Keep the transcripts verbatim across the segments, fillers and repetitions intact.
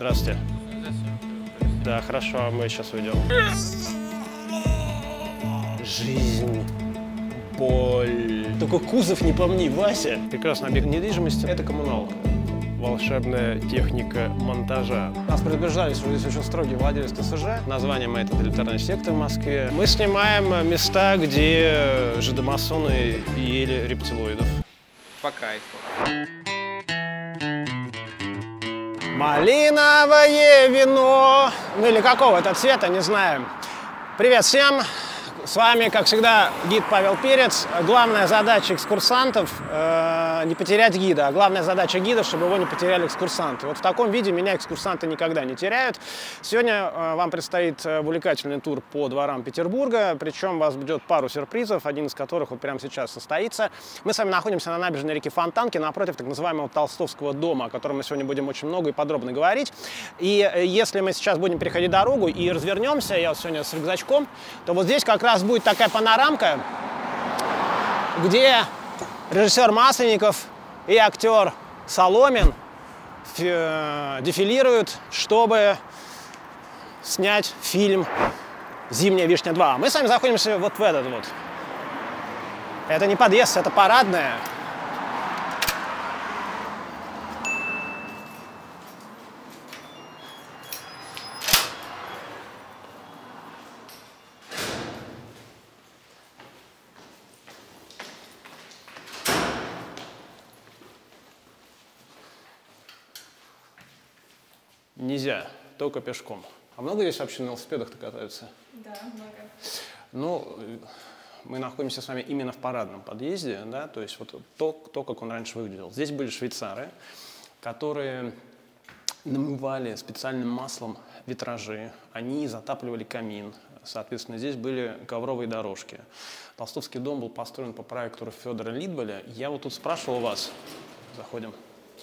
Здравствуйте. Да, хорошо, мы сейчас уйдем. Жизнь, боль. Только кузов не помни, Вася. Прекрасный объект недвижимости – это коммуналка. Волшебная техника монтажа. Нас предупреждали, что здесь очень строгий владелец ТСЖ. Названием это тоталитарная секта в Москве. Мы снимаем места, где жидомасоны ели рептилоидов. По кайфу. Малиновое вино. Ну или какого это цвета, не знаем. Привет всем. С вами, как всегда, гид Павел Перец. Главная задача экскурсантов э, – не потерять гида, а главная задача гида, чтобы его не потеряли экскурсанты. Вот в таком виде меня экскурсанты никогда не теряют. Сегодня э, вам предстоит увлекательный тур по дворам Петербурга, причем вас ждет пару сюрпризов, один из которых вот прямо сейчас состоится. Мы с вами находимся на набережной реки Фонтанки, напротив так называемого Толстовского дома, о котором мы сегодня будем очень много и подробно говорить. И если мы сейчас будем переходить дорогу и развернемся, я вот сегодня с рюкзачком, то вот здесь как раз будет такая панорамка, где режиссер Масленников и актер Соломин дефилируют, чтобы снять фильм «Зимняя вишня два». Мы с вами заходимся вот в этот вот. Это не подъезд, это парадная. Нельзя, только пешком. А много здесь вообще на велосипедах-то катаются? Да, много. Ну, мы находимся с вами именно в парадном подъезде, да, то есть вот то, то, как он раньше выглядел. Здесь были швейцары, которые намывали специальным маслом витражи, они затапливали камин, соответственно, здесь были ковровые дорожки. Толстовский дом был построен по проекту Федора Лидваля. Я вот тут спрашивал вас, заходим.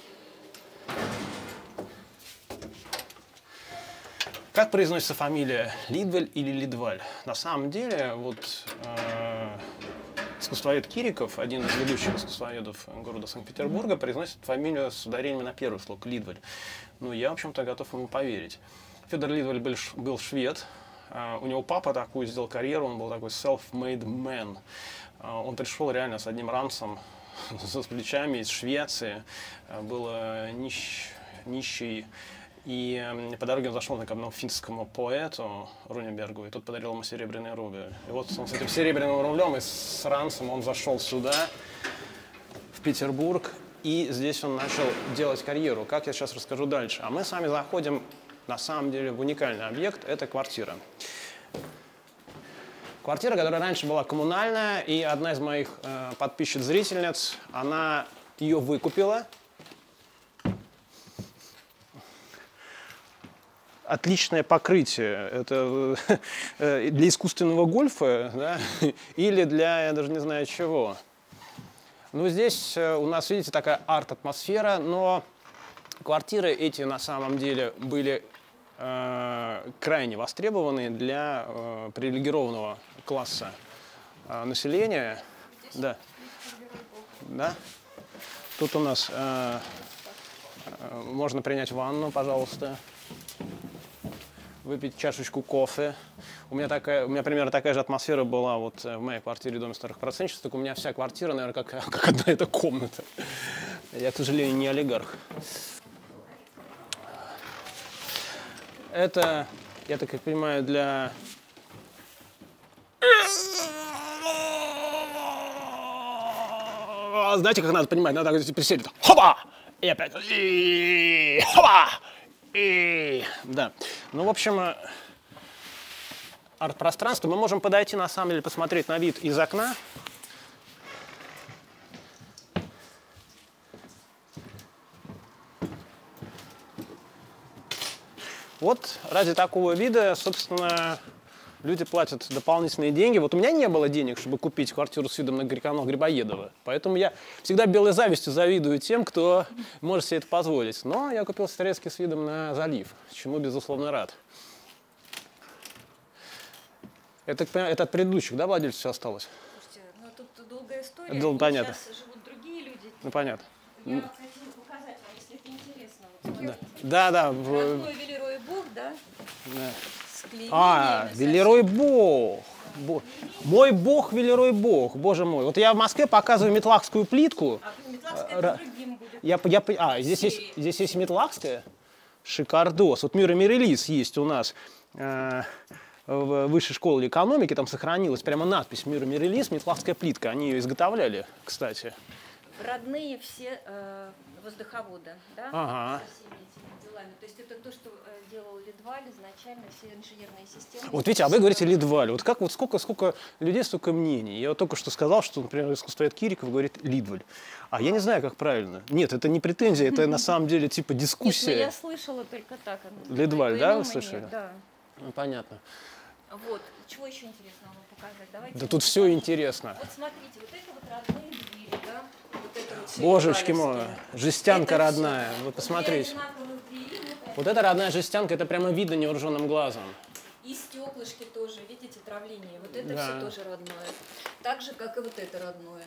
Как произносится фамилия Лидваль или Лидваль? На самом деле, вот э, искусствовед Кириков, один из ведущих искусствоведов города Санкт-Петербурга, произносит фамилию с ударением на первый слог Лидваль. Ну, я, в общем-то, готов ему поверить. Федор Лидваль был, был швед. Э, у него папа такую сделал карьеру, он был такой self-made man. Э, он пришел реально с одним ранцем, с плечами из Швеции. Э, был э, нищ, нищий. И по дороге он зашел к одному финскому поэту Рунебергу, и тот подарил ему серебряный рубль. И вот он с этим серебряным рублем и с ранцем он зашел сюда, в Петербург, и здесь он начал делать карьеру. Как я сейчас расскажу дальше. А мы с вами заходим, на самом деле, в уникальный объект. Это квартира. Квартира, которая раньше была коммунальная, и одна из моих э, подписчиц-зрительниц, она ее выкупила. Отличное покрытие. Это для искусственного гольфа, да? Или для, я даже не знаю чего. Ну, здесь у нас, видите, такая арт-атмосфера, но квартиры эти на самом деле были э, крайне востребованы для э, привилегированного класса э, населения. Да. Да. Тут у нас э, э, можно принять ванну, пожалуйста. Выпить чашечку кофе. У меня, такая, у меня примерно такая же атмосфера была вот в моей квартире в доме старых процентщиков, только у меня вся квартира, наверное, как, как одна эта комната. Я, к сожалению, не олигарх. Это, я так как понимаю, для... Знаете, как надо понимать? Надо так присесть. Хоба! И опять... И... Хоба! И... Да. Ну, в общем, арт-пространство. Мы можем подойти, на самом деле, посмотреть на вид из окна. Вот ради такого вида, собственно, люди платят дополнительные деньги. Вот у меня не было денег, чтобы купить квартиру с видом на канал Грибоедова. Поэтому я всегда белой завистью завидую тем, кто может себе это позволить. Но я купил стрелки с видом на залив, чему, безусловно, рад. Это, это от предыдущих, да, владельцев все осталось? Слушайте, ну тут долгая история. Ну, понятно. Сейчас живут другие люди. Ну, понятно. Я хотела показать вам, если это интересно. Вот Да, да. Родной Велерой Бог, да? Да. С клеймениями А, совсем. Велерой Бог. Бо- Мой бог, Велерой Бог, боже мой. Вот я в Москве показываю метлахскую плитку. А Метлахская Ра- это другим будет. Я, я, а, здесь есть, Серии. здесь есть метлахская. Шикардос. Вот Мюррей-Миррелис есть у нас э, в высшей школе экономики. Там сохранилась прямо надпись Мюррей-Миррелис, метлахская плитка. Они ее изготовляли, кстати. Родные все э, воздуховоды, да? Ага. Со всеми этими делами. То есть это то, что э, делал Лидваль изначально, все инженерные системы. Вот видите, а вы говорите Лидваль. Вот как вот сколько, сколько людей, столько мнений. Я вот только что сказал, что, например, искусствовед Кириков говорит Лидваль. А я не знаю, как правильно. Нет, это не претензия, это на самом деле типа Нет, ну дискуссия. я слышала только так. Лидваль, да, вы По-иному слышали? нет, да. Ну, понятно. Вот. Чего еще интересного вам показать? Давайте Да я тут вам все покажу. интересно. Вот смотрите, вот это вот родные двери, да? Вот это вот все Божечки мой, лидвалевские. жестянка Это родная. всё. Вот Две посмотрите. одинаковых двери, вот Вот эта родная жестянка, это прямо видно невооруженным глазом. и стеклышки тоже, видите, травление. Вот это Да. все тоже родное. Так же, как и вот это родное.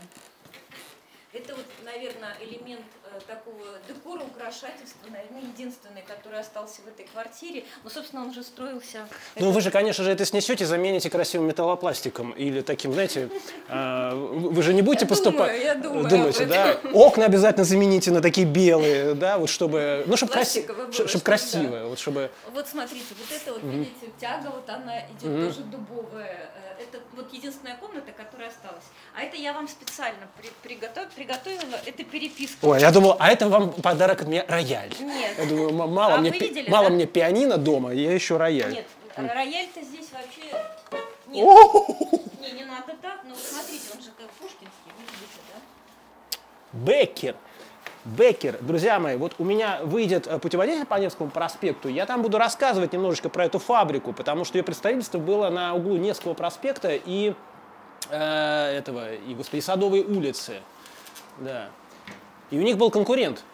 Это вот, наверное, элемент э, такого декора, украшательства, наверное, единственный, который остался в этой квартире. Ну, собственно, он уже строился. Ну, вы же, конечно же, это снесете, замените красивым металлопластиком или таким, знаете, э, вы же не будете Я поступать. думаю, я думаю Думаете, об да? этом. Окна обязательно замените на такие белые, да, вот чтобы, ну, чтобы Пластиковое было, чтобы чтобы, красиво, вот чтобы. Вот смотрите, вот это вот, видите, тяга, вот она идет тоже дубовая. Э, Это вот единственная комната, которая осталась. А это я вам специально при- приготов- приготовила, это переписка. Ой, я думал, а это вам подарок от меня рояль. Нет. Я думаю, м- мало, А мне, вы пи- видели, мало да? мне пианино дома, я еще рояль. Нет, рояль-то здесь вообще... Нет, О! не, не надо так, но вот смотрите, он же как пушкинский, вы видите, да? Беккер. Беккер. Друзья мои, вот у меня выйдет э, путеводитель по Невскому проспекту. Я там буду рассказывать немножечко про эту фабрику, потому что ее представительство было на углу Невского проспекта и э, этого, и, господи, Садовой улицы. Да. И у них был конкурент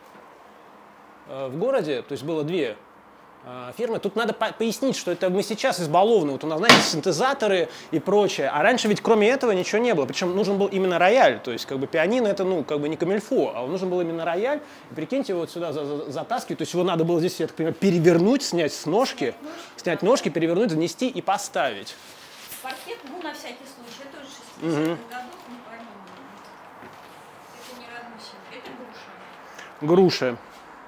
э, в городе, то есть было две э, фирмы. Тут надо по- пояснить, что это мы сейчас избалованы. Вот у нас, знаете, синтезаторы и прочее. А раньше ведь кроме этого ничего не было. Причем нужен был именно рояль. То есть как бы пианино это, ну, как бы не камильфо, а нужен был именно рояль. И прикиньте, вот сюда за- за- затаскивать. То есть его надо было здесь, я так понимаю, перевернуть, снять с ножки, снять ножки, перевернуть, занести и поставить. Паркет, ну, на всякий случай, это уже шестидесятых годов, не пойму. Это не родной семьи, это груша. Груши.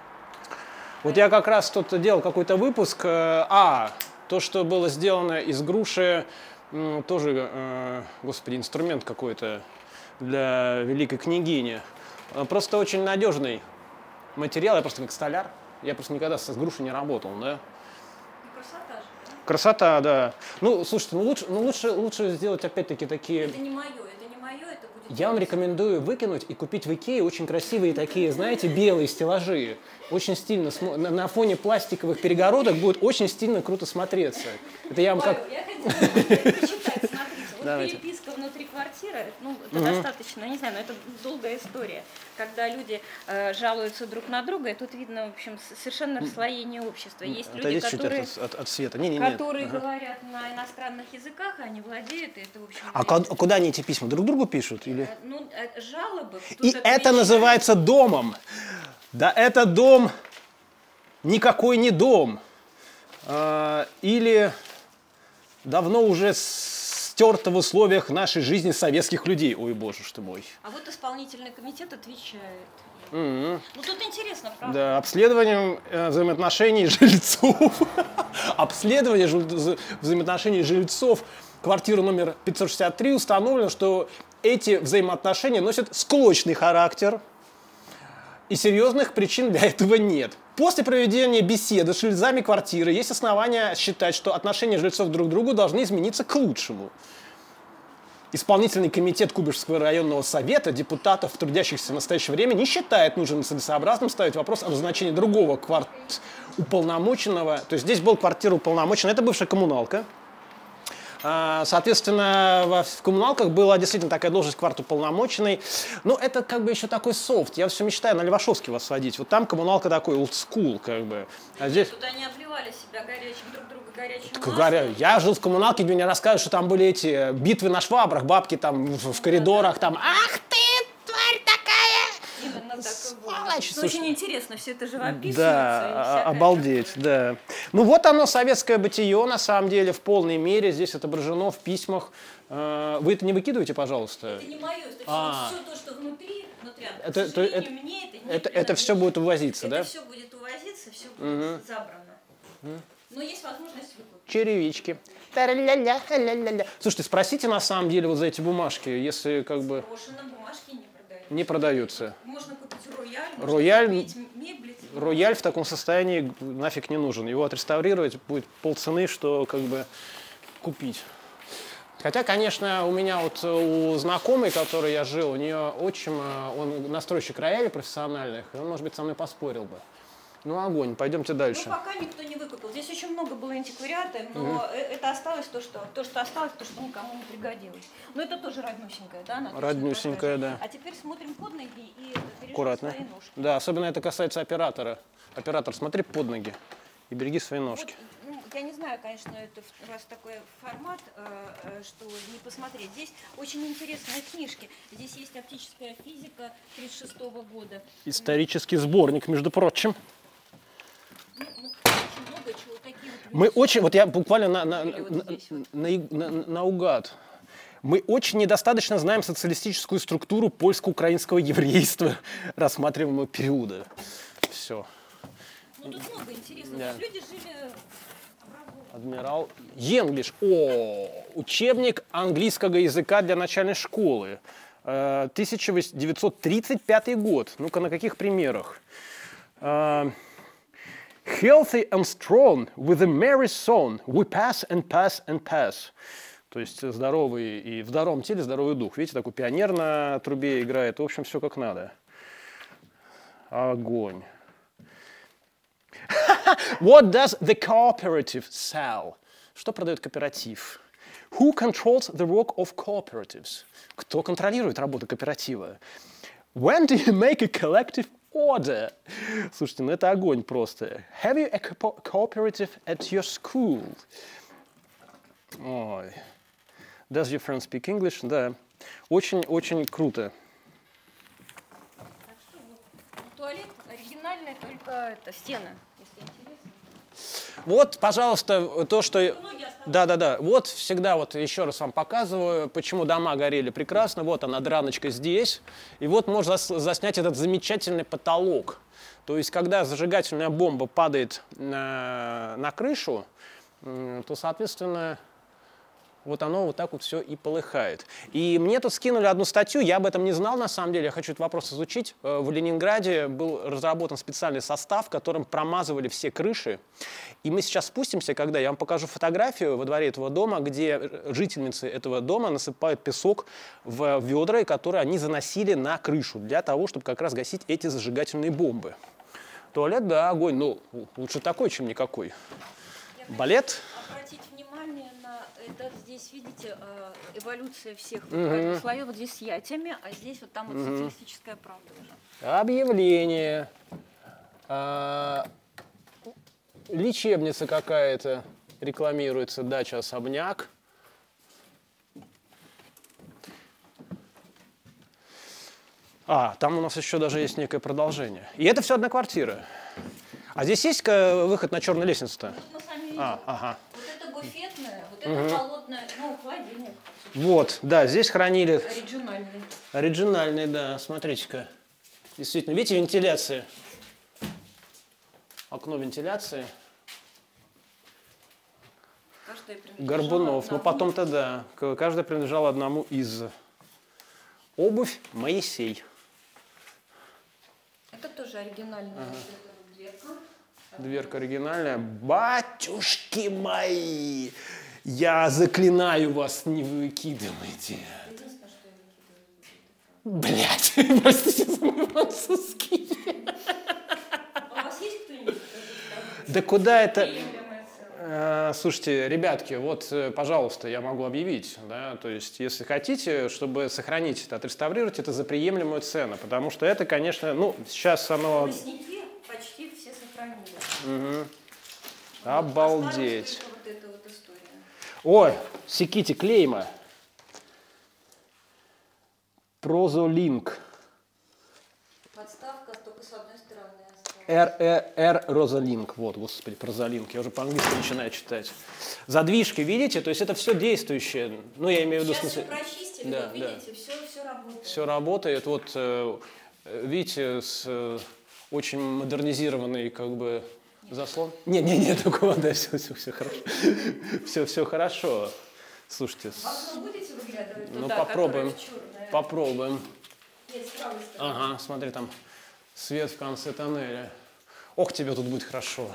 Вот я как раз тут делал какой-то выпуск. э, А, то, что было сделано из груши, м, тоже, э, господи, инструмент какой-то для великой княгини. Э, Просто очень надежный материал. Я просто как столяр. Я просто никогда с с грушей не работал, да? Ну, красота же, да? Красота, да. Ну, слушайте, ну лучше, ну лучше, лучше сделать опять-таки такие. Это не мое, это не мое, это будет... Я вам рекомендую выкинуть и купить в Икее очень красивые такие, знаете, белые стеллажи. Очень стильно, смо- на, на фоне пластиковых перегородок будет очень стильно круто смотреться. Это я вам как... Павел, я хотела почитать, смотрите, вот Давайте. переписка внутри квартиры, ну, это достаточно, не знаю, но это долгая история, когда люди э, жалуются друг на друга, и тут видно, в общем, с- совершенно расслоение общества. Есть люди, Отойдите чуть которые, от, от- от света. Не, не, не. которые Ага. говорят на иностранных языках, а они владеют, и это, в общем... А говорит, ко- куда они эти письма? Друг другу пишут? Или... э, Ну, э, жалобы... тут И это отвечают- называется домом. Да это дом никакой не дом. А, или давно уже стерто в условиях нашей жизни советских людей. Ой, боже ж ты мой. А вот исполнительный комитет отвечает. Мгм. Ну, тут интересно, правда? Да, обследованием э, взаимоотношений жильцов. Обследование жил- вза- взаимоотношений жильцов квартиры номер пятьсот шестьдесят три установлено, что эти взаимоотношения носят склочный характер, и серьезных причин для этого нет. После проведения беседы с жильцами квартиры есть основания считать, что отношения жильцов друг к другу должны измениться к лучшему. Исполнительный комитет Куйбышевского районного совета депутатов, трудящихся в настоящее время, не считает нужным и целесообразным ставить вопрос о назначении другого кварт... уполномоченного. То есть здесь был квартира уполномоченная, это бывшая коммуналка. А, Соответственно, во- в коммуналках была действительно такая должность квартуполномоченный. Но это как бы еще такой софт. Я все мечтаю на Левашовский вас сводить. Вот там коммуналка такой old school, как бы. А здесь... Туда не обливали себя горячим, друг друга горячим Как маслом. говоря, я жил в коммуналке, где мне рассказывают, что там были эти битвы на швабрах, бабки там в, в коридорах, там «Ах ты, тварь такая!» Именно так и было. Сволочь, Это очень интересно, все это живописуется. Да, обалдеть, да. Ну вот оно, советское бытие, на самом деле, в полной мере. Здесь отображено в письмах. Вы это не выкидываете, пожалуйста? Это не мое, это А. все то, что внутри, внутрянка. Это, К сожалению, это, мне это не это, это все будет увозиться, это да? все будет увозиться, все будет Угу. забрано. Но есть возможность выкупить. Черевички. Та-ля-ля-ля-ля-ля-ля. Слушайте, спросите на самом деле вот за эти бумажки, если как бы Брошенные бумажки не продаются. не продаются. Можно купить рояль, Рояль, можно купить мебель. рояль в таком состоянии нафиг не нужен. Его отреставрировать будет полцены, что как бы купить. Хотя, конечно, у меня вот у знакомой, которой я жил, у нее отчим, он настройщик роялей профессиональных, и он, может быть, со мной поспорил бы. Ну, огонь, пойдемте дальше. Ну, пока никто не выкупил. Здесь очень много было антиквариата, но угу. это осталось то, что, то, что осталось, то, что никому не пригодилось. Но это тоже роднюсенькое, да? Роднюсенькое, да. А теперь смотрим под ноги и бережем аккуратно. свои ножки. Да, особенно это касается оператора. Оператор, смотри под ноги и береги свои ножки. Вот, ну, я не знаю, конечно, это раз такой формат, э, что не посмотреть. Здесь очень интересные книжки. Здесь есть оптическая физика тридцать шестого года. Исторический сборник, между прочим. Мы очень, вот я буквально на, на, вот на, вот. на, на, на, наугад, мы очень недостаточно знаем социалистическую структуру польско-украинского еврейства рассматриваемого периода. Все. Ну тут много интересного. Да. Люди жили... Адмирал Енглиш. О, учебник английского языка для начальной школы. тысяча девятьсот тридцать пятый год. Ну-ка, на каких примерах? Healthy and strong, with a merry song, we pass and pass and pass. То есть здоровый и в здоровом теле здоровый дух. Видите, такой пионер на трубе играет. В общем, все как надо. Огонь. What does the cooperative sell? Что продает кооператив? Who controls the work of cooperatives? Кто контролирует работу кооператива? When do you make a collective order? Слушайте, ну это огонь просто. Have you a co cooperative at your school? Ой. Does your friend speak English? Да. Очень-очень круто. Так что вот, туалет оригинальный, только это стены, если интересно. Вот, пожалуйста, то, что... Да-да-да, вот всегда вот еще раз вам показываю, почему дома горели прекрасно. Вот она, драночка здесь. И вот можно заснять этот замечательный потолок. То есть, когда зажигательная бомба падает на, на крышу, то, соответственно, вот оно вот так вот все и полыхает. И мне тут скинули одну статью, я об этом не знал на самом деле, я хочу этот вопрос изучить. В Ленинграде был разработан специальный состав, которым промазывали все крыши. И мы сейчас спустимся, когда я вам покажу фотографию во дворе этого дома, где жительницы этого дома насыпают песок в ведра, которые они заносили на крышу, для того, чтобы как раз гасить эти зажигательные бомбы. Туалет, да, огонь, ну лучше такой, чем никакой. Балет. Это здесь, видите, эволюция всех uh-huh. слоев. Вот здесь с ятями, а здесь вот там вот uh-huh. социалистическая правда уже. Объявление. А, лечебница какая-то рекламируется, дача особняк. А, там у нас еще даже есть некое продолжение. И это все одна квартира. А здесь есть выход на черную лестницу-то? Мы сами видим. А, ага. Вот это буфетная, вот это угу. холодная, ну, холодильник. Вот, да, здесь хранили... Оригинальный. Оригинальный, да, смотрите-ка. Действительно, видите, вентиляция. Окно вентиляции. Горбунов. Ну, потом-то, да, каждый принадлежал одному из. Обувь Моисей. Это тоже оригинальная. Ага. Дверка оригинальная. Батюшки мои, я заклинаю вас, не выкидывайте. Блять, простите за мой французский. А у вас есть кто-нибудь? Да куда это... Слушайте, ребятки, вот, пожалуйста, я могу объявить, да, то есть, если хотите, чтобы сохранить это, отреставрировать это за приемлемую цену, потому что это, конечно, ну, сейчас оно... Мясники почти все сохранили. Угу. Обалдеть. Вот эта вот история. Ой, секите клейма. Прозолинк. подставка, только с одной стороны осталась. R, R, R Rosalind. Вот, господи, Rosalind. Я уже по-английски начинаю читать. Задвижки, видите? То есть это все действующее. Ну, я имею в виду... Сейчас смысле... все прочистили, да, вы видите, да. все, все работает. Все работает. Вот, видите, с очень модернизированный, как бы, заслон. Не, не, не, такого, да, все, все, все хорошо. Все, все хорошо. Слушайте. В окно будете выглядывать ну, туда, попробуем. черное? Попробуем. Нет, с правой стороны. Ага, смотри, там свет в конце тоннеля. Ох, тебе тут будет хорошо.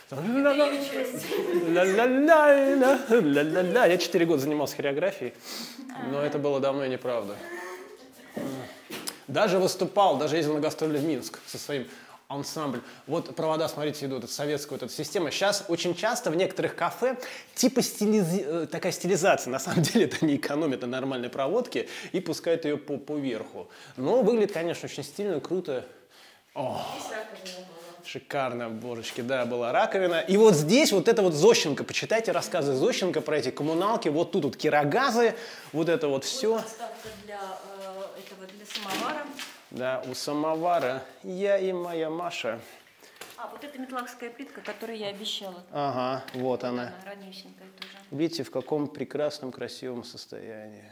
Ля-ля-ля-ля-ля-ля-ля. Я четыре года занимался хореографией, но это было давно и неправда. Даже выступал, даже ездил на гастроли в Минск со своим ансамблем. Вот провода, смотрите, идут, это советская вот эта система. Сейчас очень часто в некоторых кафе типа стилизи... такая стилизация. На самом деле это не экономит на нормальной проводке и пускает ее по, по верху. Но выглядит, конечно, очень стильно, круто. О, шикарно, божечки, да, была раковина. И вот здесь вот это вот Зощенко, почитайте рассказы Зощенко про эти коммуналки. Вот тут вот кирогазы, вот это вот все. Вот подставка для, э, этого, для самовара. Да, у самовара я и моя Маша. А, вот это метлахская плитка, которую я обещала. Ага, вот она. Она раннюсенькая тоже. Видите, в каком прекрасном, красивом состоянии.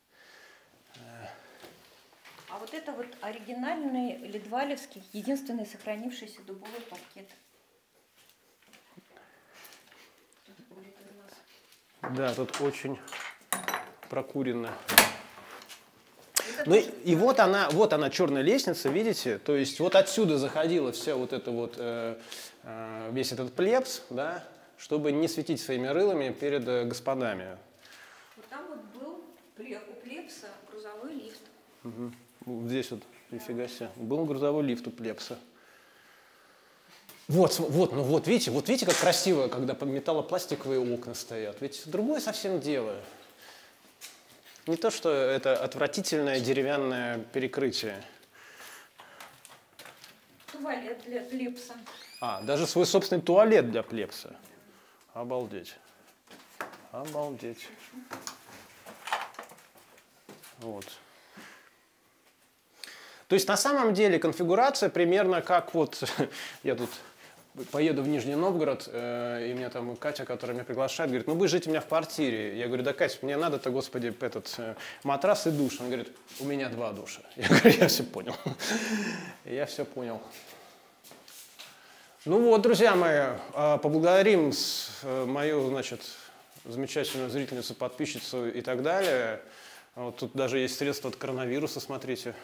А вот это вот оригинальный лидвалевский, единственный сохранившийся дубовый паркет. Да, тут очень прокурено. Ну и, и вот она, вот она черная лестница, видите? То есть вот отсюда заходила вся вот эта вот э, э, весь этот плебс, да, чтобы не светить своими рылами перед э, господами. Вот там вот был у плебса грузовой лифт. Угу. Вот здесь вот, нифига себе, был грузовой лифт у плебса. Вот, вот, ну вот, видите, вот видите, как красиво, когда металлопластиковые окна стоят. Ведь другое совсем дело. Не то, что это отвратительное деревянное перекрытие. Туалет для плебса. А, даже свой собственный туалет для плебса. Обалдеть. Обалдеть. Вот. То есть на самом деле конфигурация примерно как вот я тут поеду в Нижний Новгород, э, и меня там Катя, которая меня приглашает, говорит, ну вы жите у меня в квартире. Я говорю, да, Катя, мне надо-то, господи, этот э, матрас и душ. Он говорит, у меня два душа. Я говорю, я все понял. Я все понял. Ну вот, друзья мои, поблагодарим мою, значит, замечательную зрительницу, подписчицу и так далее. Вот тут даже есть средства от коронавируса, смотрите.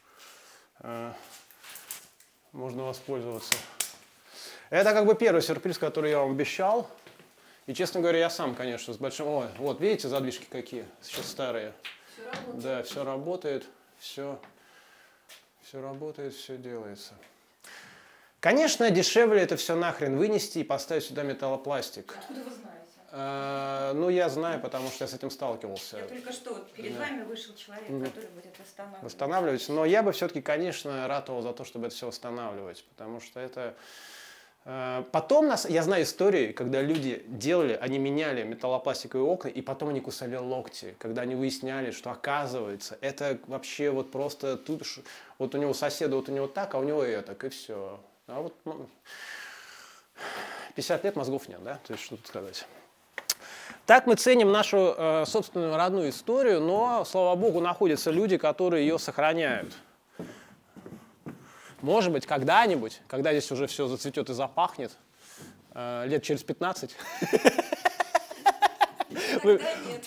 Можно воспользоваться. Это как бы первый сюрприз, который я вам обещал. И, честно говоря, я сам, конечно, с большим... О, вот, видите, задвижки какие? Сейчас старые. Все работает. Да, все работает, все, все работает, все делается. Конечно, дешевле это все нахрен вынести и поставить сюда металлопластик. Откуда вы знаете? А, ну, я знаю, потому что я с этим сталкивался. Я только что вот перед Да. вами вышел человек, Мгм. который будет восстанавливать. Восстанавливать. Но я бы все-таки, конечно, ратовал за то, чтобы это все восстанавливать, потому что это... э, Потом, нас, я знаю истории, когда люди делали, они меняли металлопластиковые окна, и потом они кусали локти, когда они выясняли, что оказывается, это вообще вот просто тут, ш- вот у него соседа, вот у него так, а у него это, и все. А вот ну, пятьдесят лет мозгов нет, да? То есть что тут сказать. Так мы ценим нашу э, собственную родную историю, но, слава богу, находятся люди, которые ее сохраняют. Может быть, когда-нибудь, когда здесь уже все зацветет и запахнет, э, лет через пятнадцать. Тогда нет.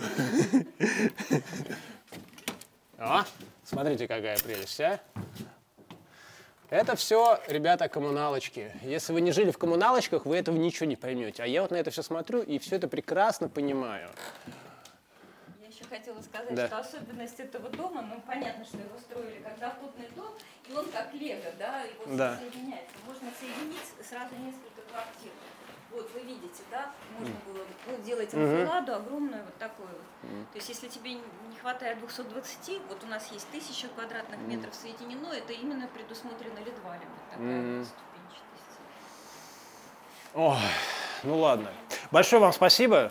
А, смотрите, какая прелесть, а? Это все, ребята, коммуналочки. Если вы не жили в коммуналочках, вы этого ничего не поймете. А я вот на это все смотрю и все это прекрасно понимаю. Я еще хотела сказать, Да. что особенность этого дома, ну понятно, что его строили как доходный дом, и он как лего, да, его Да. соединяется. Можно соединить сразу несколько квартир. Вот вы видите, да, можно было ну, делать анфиладу огромную вот такую вот. То есть если тебе не хватает двухсот двадцати, вот у нас есть тысяча квадратных метров соединено, это именно предусмотрено лидвалем. Вот такая Мгм. вот ступенчатость. Ой, ну ладно. Большое вам спасибо.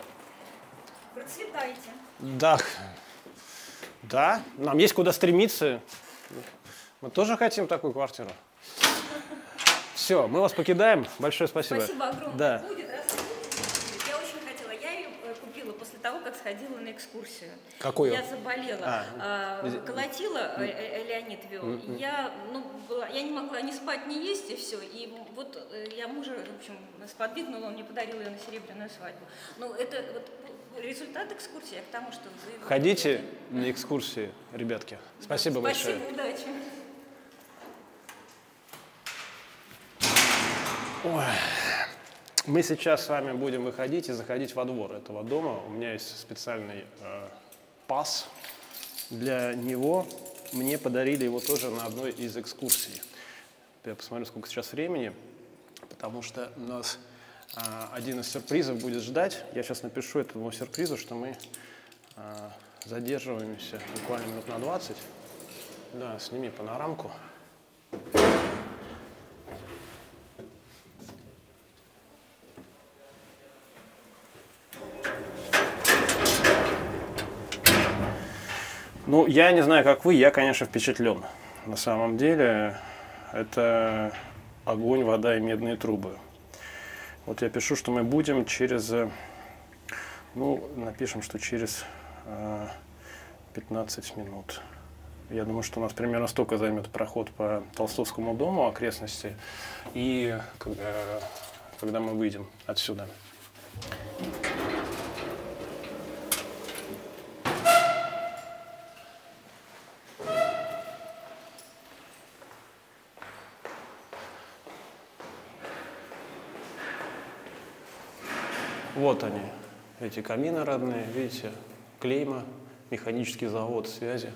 Процветайте. Да, да, нам есть куда стремиться. Мы тоже хотим такую квартиру. Все, мы вас покидаем. Большое спасибо. Спасибо огромное. Да. Будет, раз будет. Я очень хотела. Я ее купила после того, как сходила на экскурсию. Какую? Я заболела. А, а, колотила, а, Леонид вел. Mm-hmm. Я, ну, была, я не могла ни спать, ни есть, и все. И вот я мужа, в общем, сподвигнула, он мне подарил ее на серебряную свадьбу. Ну, это вот результат экскурсии. Я к тому, что вы... Ходите на экскурсии, ребятки. Спасибо, да, большое. Спасибо, удачи. Ой. Мы сейчас с вами будем выходить и заходить во двор этого дома. У меня есть специальный э, пас для него. Мне подарили его тоже на одной из экскурсий. Я посмотрю, сколько сейчас времени, потому что у нас э, один из сюрпризов будет ждать. Я сейчас напишу этому сюрпризу, что мы э, задерживаемся буквально минут на двадцать. Да, сними панорамку. Ну, я не знаю, как вы, я, конечно, впечатлен. На самом деле, это огонь, вода и медные трубы. Вот я пишу, что мы будем через, ну, напишем, что через э, пятнадцать минут. Я думаю, что у нас примерно столько займет проход по Толстовскому дому, окрестности, и когда, когда мы выйдем отсюда. Вот они, эти камины родные, видите, клейма, механический завод связи.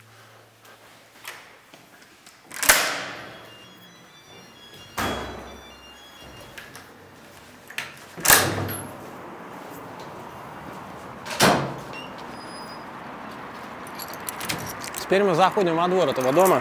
Теперь мы заходим во двор этого дома.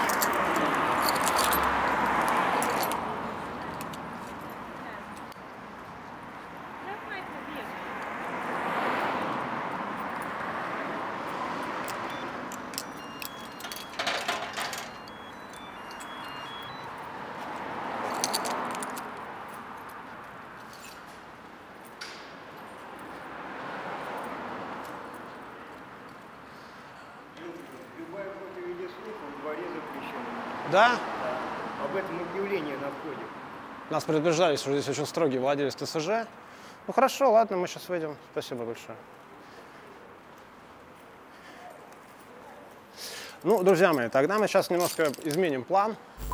Да? Да. Об этом объявление на входе. Нас предупреждали, что здесь очень строгий владелец ТСЖ. Ну хорошо, ладно, мы сейчас выйдем. Спасибо большое. Ну, друзья мои, тогда мы сейчас немножко изменим план.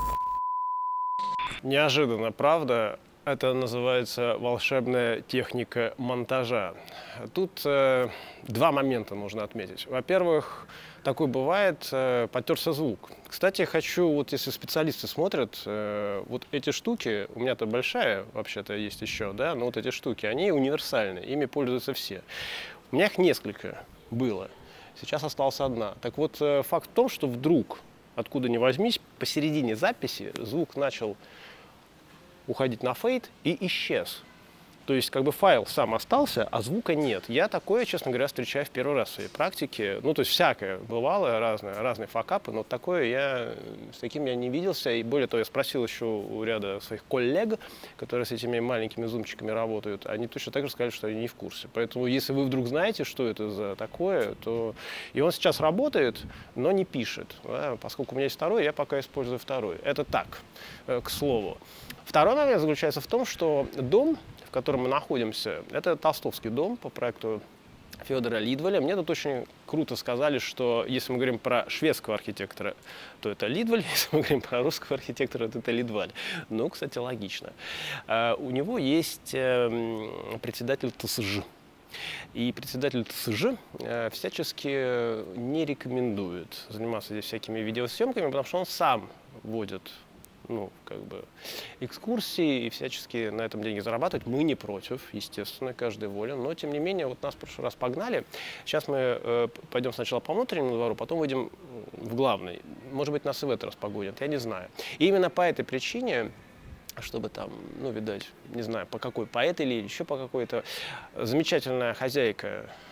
Неожиданно, правда? Это называется волшебная техника монтажа. Тут э, два момента нужно отметить. Во-первых, такое бывает, э, потерся звук. Кстати, хочу, вот если специалисты смотрят, э, вот эти штуки, у меня-то большая, вообще-то есть еще, да, но вот эти штуки, они универсальны, ими пользуются все. У меня их несколько было, сейчас осталась одна. Так вот, э, факт в том, что вдруг, откуда ни возьмись, посередине записи звук начал уходить на фейд и исчез. То есть, как бы файл сам остался, а звука нет. Я такое, честно говоря, встречаю в первый раз в своей практике. Ну, то есть, всякое бывало, разное, разные факапы, но такое я, с таким я не виделся. И более того, я спросил еще у ряда своих коллег, которые с этими маленькими зумчиками работают, они точно так же сказали, что они не в курсе. Поэтому, если вы вдруг знаете, что это за такое, то... И он сейчас работает, но не пишет. Да? Поскольку у меня есть второй, я пока использую второй. Это так, к слову. Второй момент заключается в том, что дом, в котором мы находимся, это Толстовский дом по проекту Федора Лидваля. Мне тут очень круто сказали, что если мы говорим про шведского архитектора, то это Лидваль, если мы говорим про русского архитектора, то это Лидваль. Ну, кстати, логично. У него есть председатель ТСЖ. И председатель ТСЖ всячески не рекомендует заниматься здесь всякими видеосъемками, потому что он сам водит, ну, как бы, экскурсии и всячески на этом деньги зарабатывать. Мы не против, естественно, каждый волен, но, тем не менее, вот нас в прошлый раз погнали. Сейчас мы э, пойдем сначала по внутреннему двору, потом выйдем в главный. Может быть, нас и в этот раз погонят, я не знаю. И именно по этой причине, чтобы там, ну, видать, не знаю, по какой, по этой или еще по какой-то, замечательная хозяйка,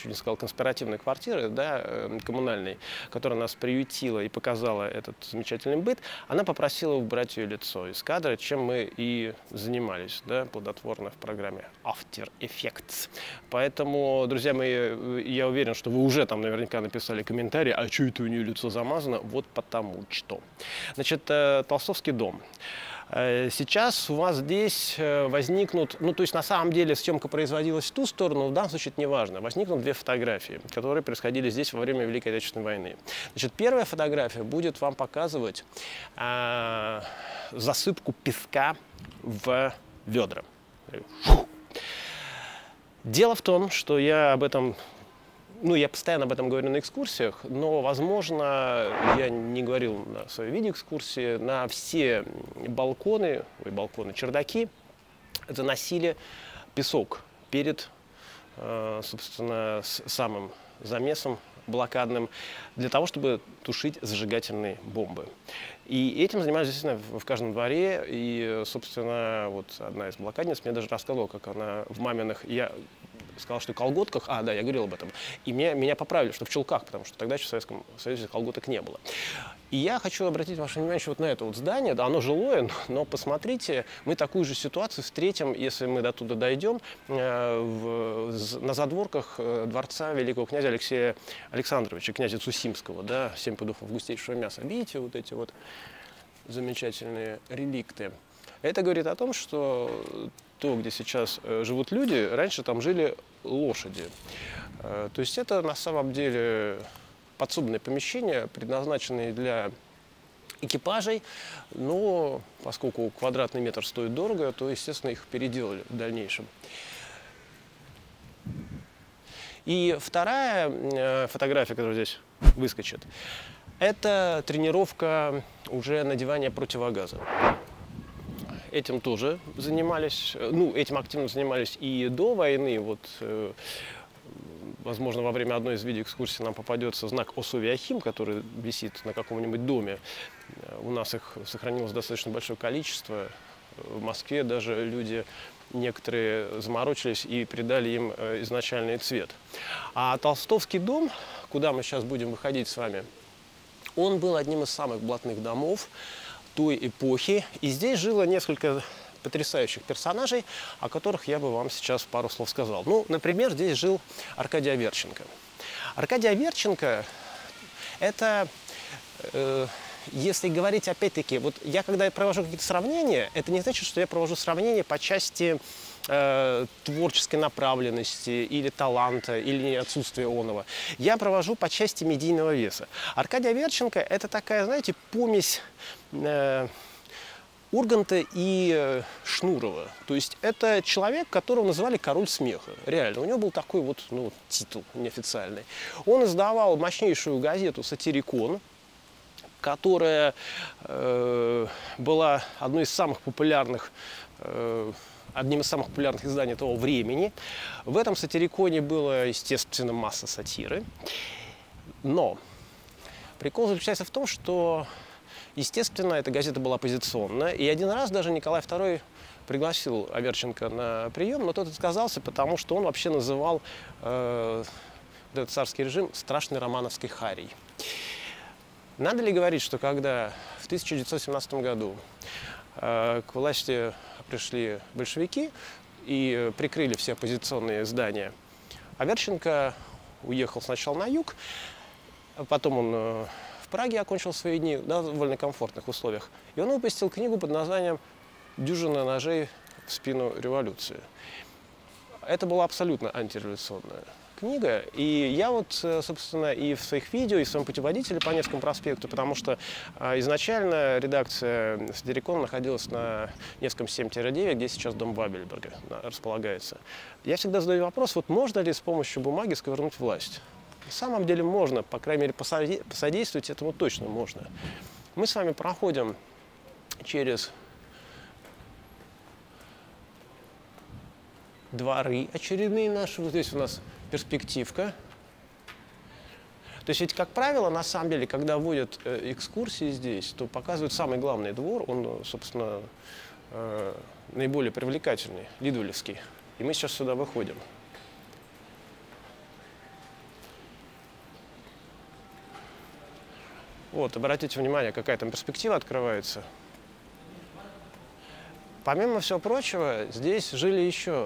чуть не сказал, конспиративной квартиры, да, коммунальной, которая нас приютила и показала этот замечательный быт, она попросила убрать ее лицо из кадра, чем мы и занимались, да, плодотворно в программе After Effects. Поэтому, друзья мои, я уверен, что вы уже там наверняка написали комментарий, а что это у нее лицо замазано? Вот потому что. Значит, Толстовский дом. Сейчас у вас здесь возникнут, ну то есть на самом деле съемка производилась в ту сторону, в данном случае это не важно, возникнут две фотографии, которые происходили здесь во время Великой Отечественной войны. Значит, первая фотография будет вам показывать э, засыпку песка в ведра. Фу. Дело в том, что я об этом... Ну, я постоянно об этом говорю на экскурсиях, но, возможно, я не говорил на своей видеоэкскурсии, на все балконы, ой, балконы, чердаки заносили песок перед, собственно, самым замесом блокадным, для того, чтобы тушить зажигательные бомбы. И этим занимались, естественно, в каждом дворе. И, собственно, вот одна из блокадниц мне даже рассказывала, как она в маминых... Я сказал, что в колготках... А, да, я говорил об этом. И меня, меня поправили, что в чулках, потому что тогда еще в Советском Союзе колготок не было. И я хочу обратить ваше внимание вот на это вот здание. Да, оно жилое, но, но посмотрите, мы такую же ситуацию встретим, если мы до туда дойдем, э, в, на задворках дворца великого князя Алексея Александровича, князя Цусимского, да, семь пудов августейшего мяса. Видите вот эти вот замечательные реликты? Это говорит о том, что то, где сейчас живут люди, раньше там жили лошади. То есть это на самом деле подсобные помещения, предназначенные для экипажей, но поскольку квадратный метр стоит дорого, то, естественно, их переделали в дальнейшем. И вторая фотография, которая здесь выскочит, это тренировка уже надевания противогаза. Этим тоже занимались, ну, этим активно занимались и до войны. Вот, э, возможно, во время одной из видеоэкскурсий нам попадется знак Осовиахим, который висит на каком-нибудь доме. У нас их сохранилось достаточно большое количество. В Москве даже люди некоторые заморочились и придали им изначальный цвет. А Толстовский дом, куда мы сейчас будем выходить с вами, он был одним из самых блатных домов той эпохи. И здесь жило несколько потрясающих персонажей, о которых я бы вам сейчас пару слов сказал. Ну, например, здесь жил Аркадий Аверченко. Аркадий Аверченко – это, э, если говорить опять-таки, вот я когда провожу какие-то сравнения, это не значит, что я провожу сравнения по части э, творческой направленности или таланта, или отсутствия оного. Я провожу по части медийного веса. Аркадий Аверченко – это такая, знаете, помесь э, Урганта и э, Шнурова. То есть это человек, которого называли король смеха. Реально, у него был такой вот, ну, титул неофициальный. Он издавал мощнейшую газету «Сатирикон», которая э, была одной из самых популярных э, одним из самых популярных изданий того времени. В этом сатириконе было, естественно, масса сатиры. Но прикол заключается в том, что, естественно, эта газета была оппозиционная. И один раз даже Николай второй пригласил Аверченко на прием, но тот отказался, потому что он вообще называл э, этот царский режим страшной романовской харей. Надо ли говорить, что когда в тысяча девятьсот семнадцатом году э, к власти пришли большевики и прикрыли все оппозиционные здания, Аверченко уехал сначала на юг, потом он э, в Праге окончил свои дни в довольно комфортных условиях, и он выпустил книгу под названием «Дюжина ножей в спину революции». Это была абсолютно антиреволюционная книга, и я вот, собственно, и в своих видео, и в своем путеводителе по Невскому проспекту, потому что а, изначально редакция Сатирикона находилась на Невском семь девять, где сейчас дом Бабельберга располагается. Я всегда задаю вопрос, вот можно ли с помощью бумаги сковырнуть власть? На самом деле можно, по крайней мере, посодействовать этому точно можно. Мы с вами проходим через дворы очередные наши, вот здесь у нас перспективка. То есть ведь, как правило, на самом деле, когда вводят э, экскурсии здесь, то показывают самый главный двор, он, собственно, э, наиболее привлекательный, Лидвалевский. И мы сейчас сюда выходим. Вот, обратите внимание, какая там перспектива открывается. Помимо всего прочего, здесь жили еще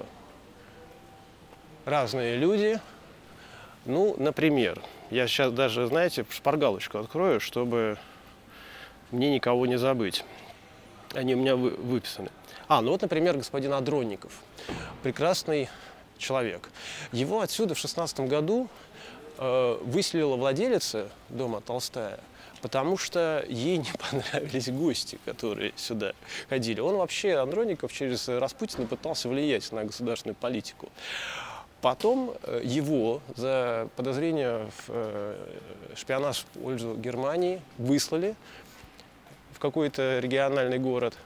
разные люди. Ну, например, я сейчас даже, знаете, шпаргалочку открою, чтобы мне никого не забыть. Они у меня вы, выписаны. А, ну вот, например, господин Андронников. Прекрасный человек. Его отсюда в шестнадцатом году э, выселила владелица дома Толстая, потому что ей не понравились гости, которые сюда ходили. Он вообще, Андронников, через Распутина пытался влиять на государственную политику. Потом его за подозрение в шпионаж в пользу Германии выслали в какой-то региональный город.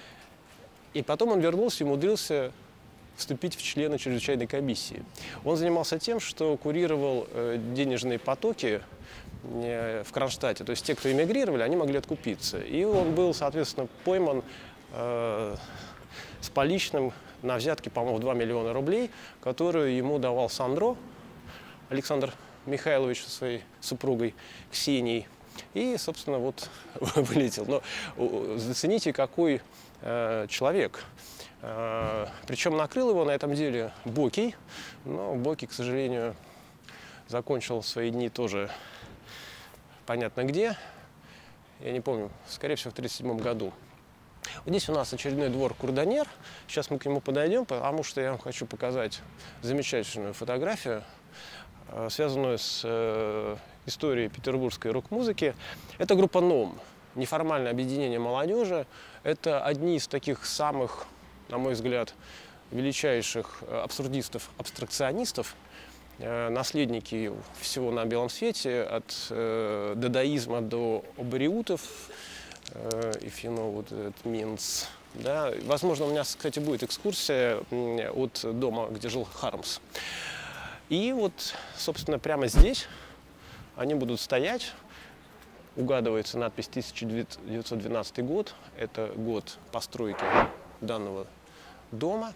И потом он вернулся и умудрился вступить в члены чрезвычайной комиссии. Он занимался тем, что курировал денежные потоки в Кронштадте. То есть те, кто эмигрировали, они могли откупиться. И он был, соответственно, пойман э, с поличным на взятке, по-моему, два миллиона рублей, которую ему давал Сандро, Александр Михайлович со своей супругой Ксенией. И, собственно, вот вылетел. Но зацените, какой э, человек. Э, причем накрыл его на этом деле Бокий. Но Бокий, к сожалению, закончил свои дни тоже понятно где. Я не помню, скорее всего, в тысяча девятьсот тридцать седьмом году. Вот здесь у нас очередной двор Курданер. Сейчас мы к нему подойдем, потому что я вам хочу показать замечательную фотографию, связанную с э, историей петербургской рок-музыки. Это группа ном, неформальное объединение молодежи. Это одни из таких самых, на мой взгляд, величайших абсурдистов-абстракционистов, э, наследники всего на белом свете, от э, дадаизма до обариутов. If you know what it means. Да. Возможно, у меня, кстати, будет экскурсия от дома, где жил Хармс. И вот, собственно, прямо здесь они будут стоять. Угадывается надпись тысяча девятьсот двенадцатый год. Это год постройки данного дома.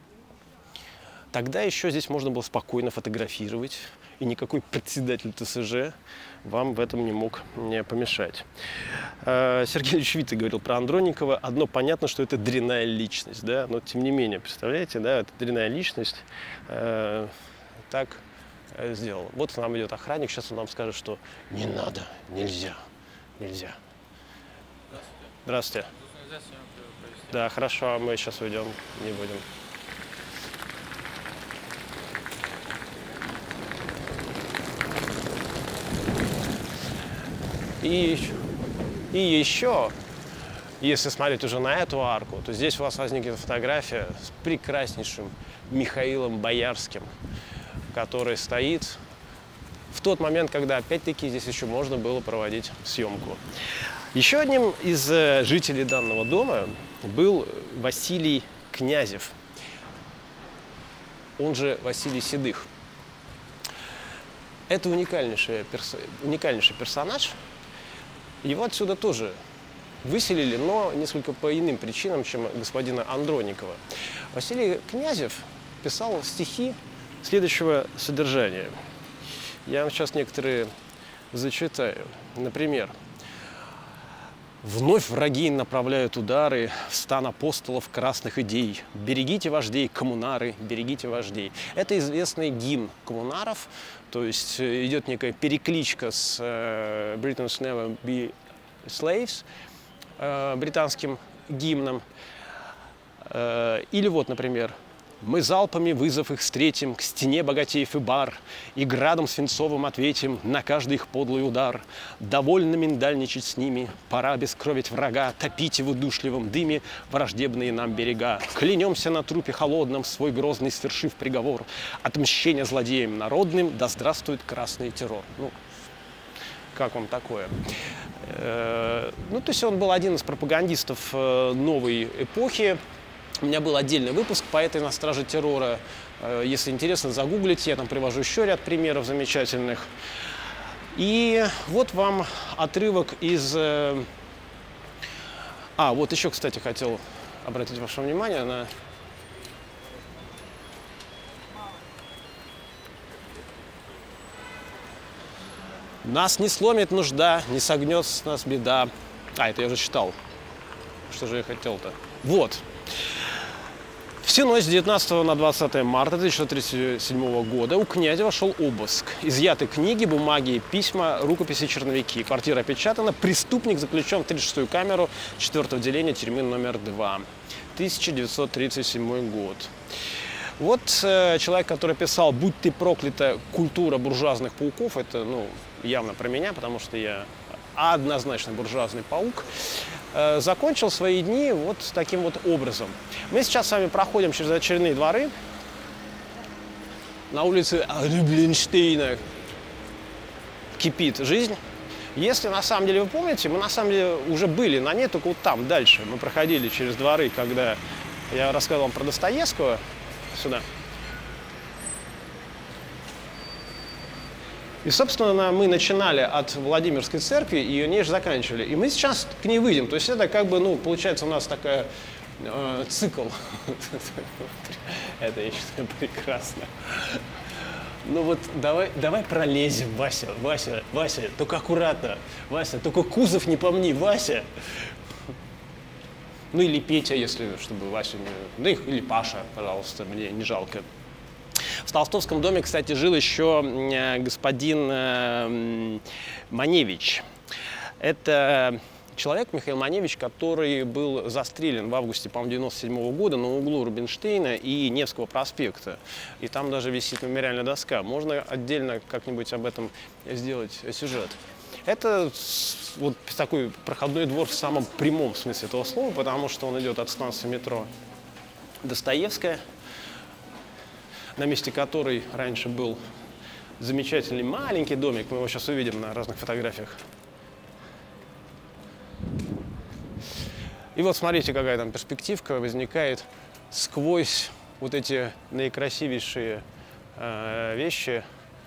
Тогда еще здесь можно было спокойно фотографировать, и никакой председатель ТСЖ вам в этом не мог не помешать. Сергей Ильич Вита говорил про Андронникова. Одно понятно, что это дрянная личность, да? Но тем не менее, представляете, да, это дрянная личность э, так э, сделал. Вот к нам идет охранник, сейчас он нам скажет, что не надо, нельзя, нельзя. Здравствуйте. Здравствуйте. Да, хорошо, мы сейчас уйдем, не будем. И, и еще, если смотреть уже на эту арку, то здесь у вас возникнет фотография с прекраснейшим Михаилом Боярским, который стоит в тот момент, когда, опять-таки, здесь еще можно было проводить съемку. Еще одним из жителей данного дома был Василий Князев, он же Василий Седых. Это уникальнейший, перс... уникальнейший персонаж. Его отсюда тоже выселили, но несколько по иным причинам, чем господина Андронникова. Василий Князев писал стихи следующего содержания. Я вам сейчас некоторые зачитаю. Например: «Вновь враги направляют удары в стан апостолов красных идей. Берегите вождей, коммунары, берегите вождей». Это известный гимн коммунаров, то есть идет некая перекличка с uh, Britain's Never Be Slaves, uh, британским гимном. Uh, или вот, например: «Мы залпами вызов их встретим к стене богатеев и бар, и градом свинцовым ответим на каждый их подлый удар. Довольно миндальничать с ними, пора бескровить врага, топите в удушливом дыме враждебные нам берега. Клянемся на трупе холодном, свой грозный свершив приговор. Отмщение злодеям народным, да здравствует красный террор». Ну, как вам такое? Ну, то есть он был один из пропагандистов новой эпохи. У меня был отдельный выпуск «Поэты на страже террора». Если интересно, загуглите, я там привожу еще ряд примеров замечательных. И вот вам отрывок из... А, вот еще, кстати, хотел обратить ваше внимание на... Нас не сломит нужда, не согнет с нас беда. А, это я уже читал. Что же я хотел-то? Вот. Всю ночь с девятнадцатого на двадцатое марта тысяча девятьсот тридцать седьмого года у Князева шел обыск. Изъяты книги, бумаги, письма, рукописи, черновики. Квартира опечатана. Преступник заключен в тридцать шестую камеру четвёртого отделения тюрьмы номер два. тысяча девятьсот тридцать седьмой год. Вот э, человек, который писал «Будь ты проклята, культура буржуазных пауков», это, ну, явно про меня, потому что я однозначно буржуазный паук, э, закончил свои дни вот таким вот образом. Мы сейчас с вами проходим через очередные дворы. На улице Рубинштейна кипит жизнь. Если на самом деле вы помните, мы на самом деле уже были на ней, только вот там дальше. Мы проходили через дворы, когда я рассказывал вам про Достоевского. Сюда. И, собственно, мы начинали от Владимирской церкви и ее ниже заканчивали. И мы сейчас к ней выйдем. То есть это как бы, ну, получается у нас такая э, цикл. Это, я считаю, прекрасно. Ну вот давай, давай пролезем, Вася, Вася, Вася, только аккуратно. Вася, только кузов не помни, Вася. Ну или Петя, если, чтобы Вася не... Ну или Паша, пожалуйста, мне не жалко. В Толстовском доме, кстати, жил еще господин Маневич. Это человек, Михаил Маневич, который был застрелен в августе, по-моему, девяносто седьмого года на углу Рубинштейна и Невского проспекта. И там даже висит мемориальная доска. Можно отдельно как-нибудь об этом сделать сюжет. Это вот такой проходной двор в самом прямом смысле этого слова, потому что он идет от станции метро Достоевская, на месте которой раньше был замечательный маленький домик. Мы его сейчас увидим на разных фотографиях. И вот смотрите, какая там перспективка возникает сквозь вот эти наикрасивейшие э, вещи.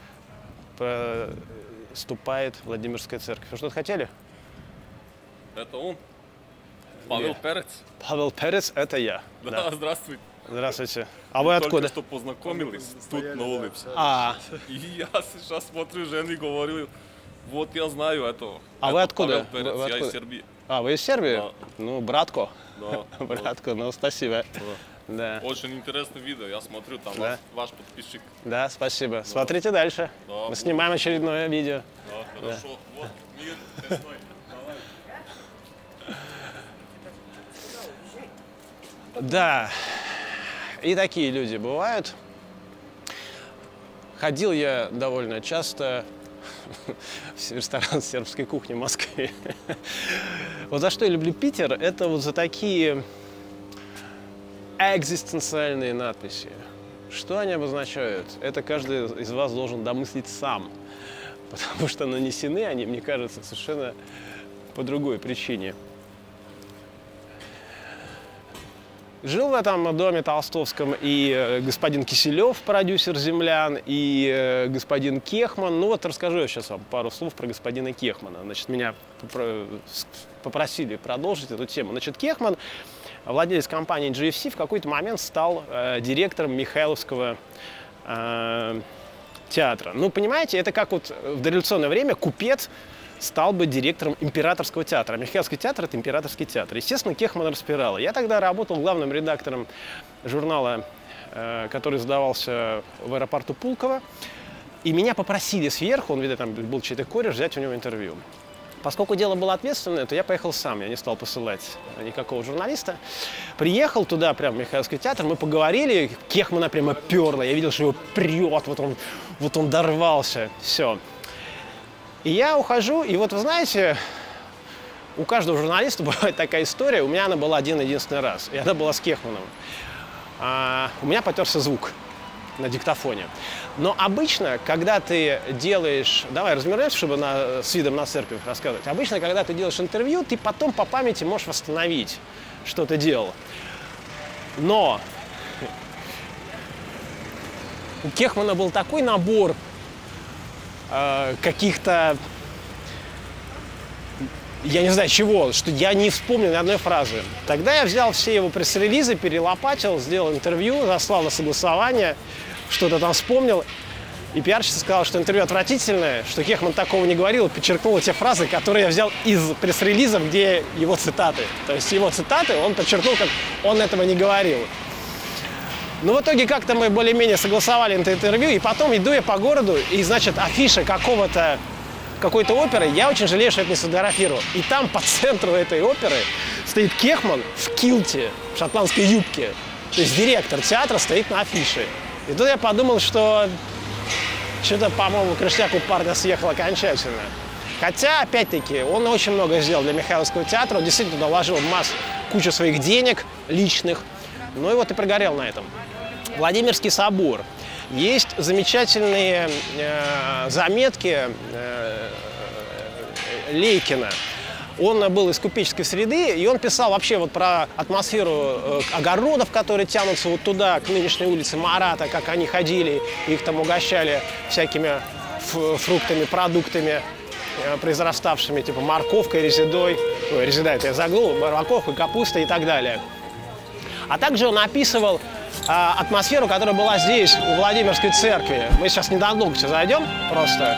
Ступает Владимирская церковь. Вы что-то хотели? Это он? Павел Где? Перец? Павел Перец, это я. Да, Да. здравствуйте. Здравствуйте. А вы откуда? Только что познакомились тут на улице. А, И я сейчас смотрю, Жене говорю, вот я знаю этого. А это вы откуда? Павел Перец, Вы я откуда? из Сербии. а вы из Сербии? Да. Ну, братко. Да. Братко, ну, спасибо. Да. Очень интересное видео, я смотрю, там Да. ваш, ваш подписчик. Да, спасибо. Смотрите дальше. Да. Мы снимаем очередное видео. Да, хорошо. Вот, мир тесной. Давай. Да, и такие люди бывают. Ходил я довольно часто в ресторан сербской кухни в Москве. Вот за что я люблю Питер, это вот за такие экзистенциальные надписи. Что они обозначают? Это каждый из вас должен домыслить сам, потому что нанесены они, мне кажется, совершенно по другой причине. Жил в этом доме толстовском и господин Киселев, продюсер «Землян», и господин Кехман. Ну вот расскажу я сейчас вам пару слов про господина Кехмана. Значит, меня попросили продолжить эту тему. Значит, Кехман, владелец компании джи эф си, в какой-то момент стал э, директором Михайловского э, театра. Ну, понимаете, это как вот в дореволюционное время купец стал бы директором Императорского театра. Михайловский театр – это Императорский театр. Естественно, Кехмана распирало. Я тогда работал главным редактором журнала, э, который издавался в аэропорту Пулково. И меня попросили сверху, он, видно, там был чей-то кореш, взять у него интервью. Поскольку дело было ответственное, то я поехал сам, я не стал посылать никакого журналиста. Приехал туда, прям в Михайловский театр, мы поговорили, Кехмана прямо перло, я видел, что его прет, вот он, вот он дорвался, все. И я ухожу, и вот вы знаете, у каждого журналиста бывает такая история, у меня она была один-единственный раз, и она была с Кехманом. А, у меня потерся звук на диктофоне. Но обычно, когда ты делаешь... Давай развернемся, чтобы на, с видом на церковь рассказывать. Обычно, когда ты делаешь интервью, ты потом по памяти можешь восстановить, что ты делал. Но у Кехмана был такой набор э, каких-то... Я не знаю чего, что я не вспомнил ни одной фразы. Тогда я взял все его пресс-релизы, перелопатил, сделал интервью, заслал на согласование, что-то там вспомнил. И пиарщица сказала, что интервью отвратительное, что Кехман такого не говорил, и подчеркнула те фразы, которые я взял из пресс-релизов, где его цитаты. То есть его цитаты он подчеркнул, как он этого не говорил. Но в итоге как-то мы более-менее согласовали это интервью, и потом иду я по городу, и, значит, афиша какого-то, какой-то оперы, я очень жалею, что это не сфотографировал. И там по центру этой оперы стоит Кехман в килте, в шотландской юбке. То есть директор театра стоит на афише. И тут я подумал, что что-то, по-моему, крышняк у парня съехал окончательно. Хотя, опять-таки, он очень много сделал для Михайловского театра. Он действительно туда вложил в масс кучу своих денег личных. Ну и вот и прогорел на этом. Владимирский собор. Есть замечательные э, заметки э, Лейкина. Он был из купеческой среды, и он писал вообще вот про атмосферу э, огородов, которые тянутся вот туда, к нынешней улице Марата, как они ходили, их там угощали всякими фруктами, продуктами, э, произраставшими, типа морковкой, резидой, ой, резида, это я загнул, морковкой, капустой и так далее. А также он описывал э, атмосферу, которая была здесь, у Владимирской церкви. Мы сейчас ненадолго зайдем просто.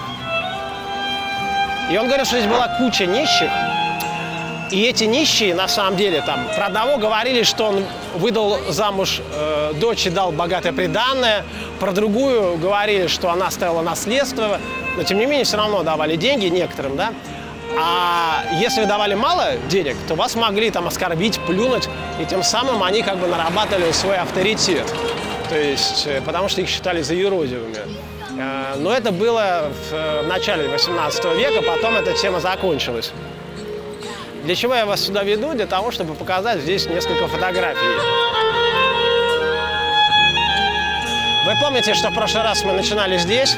И он говорит, что здесь была куча нищих, и эти нищие, на самом деле, там, про одного говорили, что он выдал замуж э, дочь и дал богатое приданное, про другую говорили, что она оставила наследство, но, тем не менее, все равно давали деньги некоторым, да. А если вы давали мало денег, то вас могли там оскорбить, плюнуть, и тем самым они как бы нарабатывали свой авторитет, то есть, потому что их считали за юродивыми. Но это было в начале восемнадцатого века, потом эта тема закончилась. Для чего я вас сюда веду? Для того, чтобы показать здесь несколько фотографий. Вы помните, что в прошлый раз мы начинали здесь?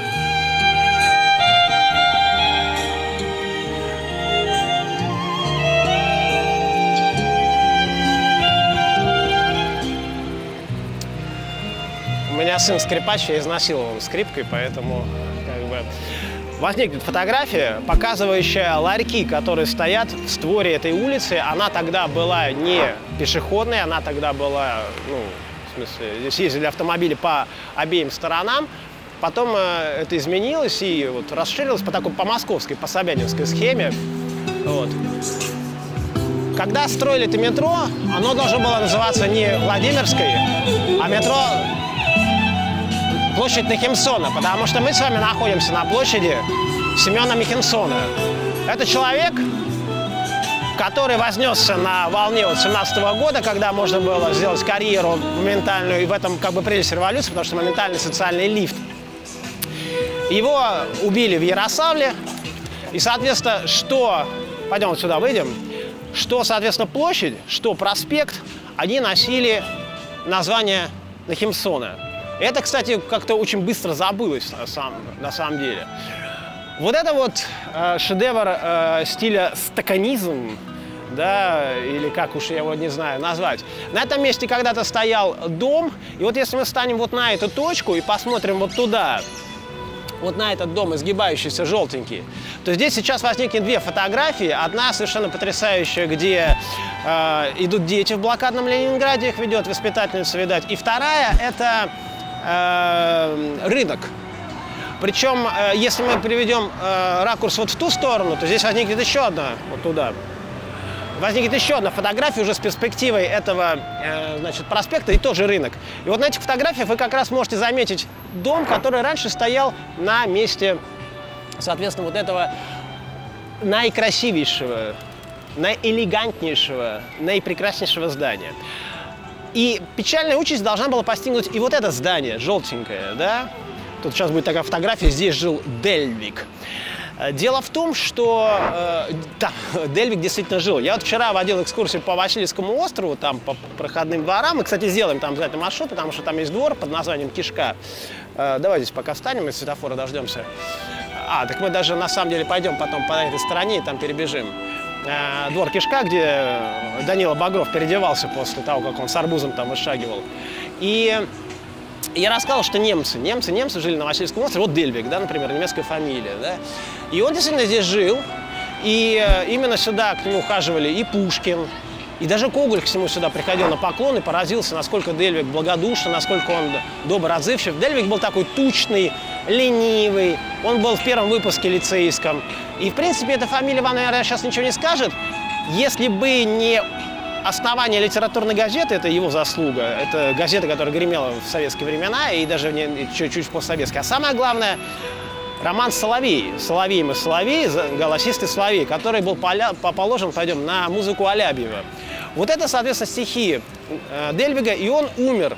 У меня сын скрипач, я изнасиловал скрипкой, поэтому как бы возникнет фотография, показывающая ларьки, которые стоят в створе этой улицы. Она тогда была не пешеходной, она тогда была, ну, в смысле, здесь ездили автомобили по обеим сторонам. Потом э, это изменилось и вот расширилось по такой, по московской, по собянинской схеме. Вот. Когда строили это метро, оно должно было называться не Владимирской, а метро площадь Нахимсона, потому что мы с вами находимся на площади Семена Михимсона. Это человек, который вознесся на волне вот семнадцатого года, когда можно было сделать карьеру моментальную, и в этом как бы прелесть революции, потому что моментальный социальный лифт. Его убили в Ярославле, и, соответственно, что, пойдем вот сюда выйдем, что, соответственно, площадь, что проспект, они носили название Нахимсона. Это, кстати, как-то очень быстро забылось на самом, на самом деле. Вот это вот э, шедевр э, стиля стаканизм, да, или как уж я его не знаю назвать. На этом месте когда-то стоял дом, и вот если мы встанем вот на эту точку и посмотрим вот туда, вот на этот дом, изгибающийся желтенький, то здесь сейчас возникнет две фотографии. Одна совершенно потрясающая, где э, идут дети в блокадном Ленинграде, их ведет воспитательница, видать. И вторая – это э, рынок. Причем, э, если мы приведем э, ракурс вот в ту сторону, то здесь возникнет еще одна, вот туда. Возникнет еще одна фотография уже с перспективой этого э, значит, проспекта и тоже рынок. И вот на этих фотографиях вы как раз можете заметить дом, который раньше стоял на месте, соответственно, вот этого наикрасивейшего, наиэлегантнейшего, наипрекраснейшего здания. И печальная участь должна была постигнуть и вот это здание, желтенькое, да? Тут сейчас будет такая фотография, здесь жил Дельвиг. Дело в том, что э, там Дельвиг действительно жил. Я вот вчера водил экскурсию по Васильевскому острову, там по проходным дворам. Мы, кстати, сделаем там обязательно маршрут, потому что там есть двор под названием Кишка. Э, давай здесь пока встанем, из светофора дождемся. А, так мы даже на самом деле пойдем потом по этой стороне и там перебежим. Э, двор Кишка, где Данила Багров переодевался после того, как он с арбузом там вышагивал. И я рассказал, что немцы, немцы, немцы жили на Васильевском острове. Вот Дельвиг, да, например, немецкая фамилия, да. И он действительно здесь жил, и именно сюда к нему ухаживали и Пушкин, и даже Гоголь к нему сюда приходил на поклон и поразился, насколько Дельвиг благодушен, насколько он добр, отзывчив. Дельвиг был такой тучный, ленивый, он был в первом выпуске лицейском. И, в принципе, эта фамилия вам, наверное, сейчас ничего не скажет. Если бы не основание литературной газеты, это его заслуга. Это газета, которая гремела в советские времена и даже чуть-чуть постсоветская. А самое главное, роман «Соловей». «Соловей мы соловей», «Голосистый соловей», который был положен, пойдем, на музыку Алябьева. Вот это, соответственно, стихи Дельвига, и он умер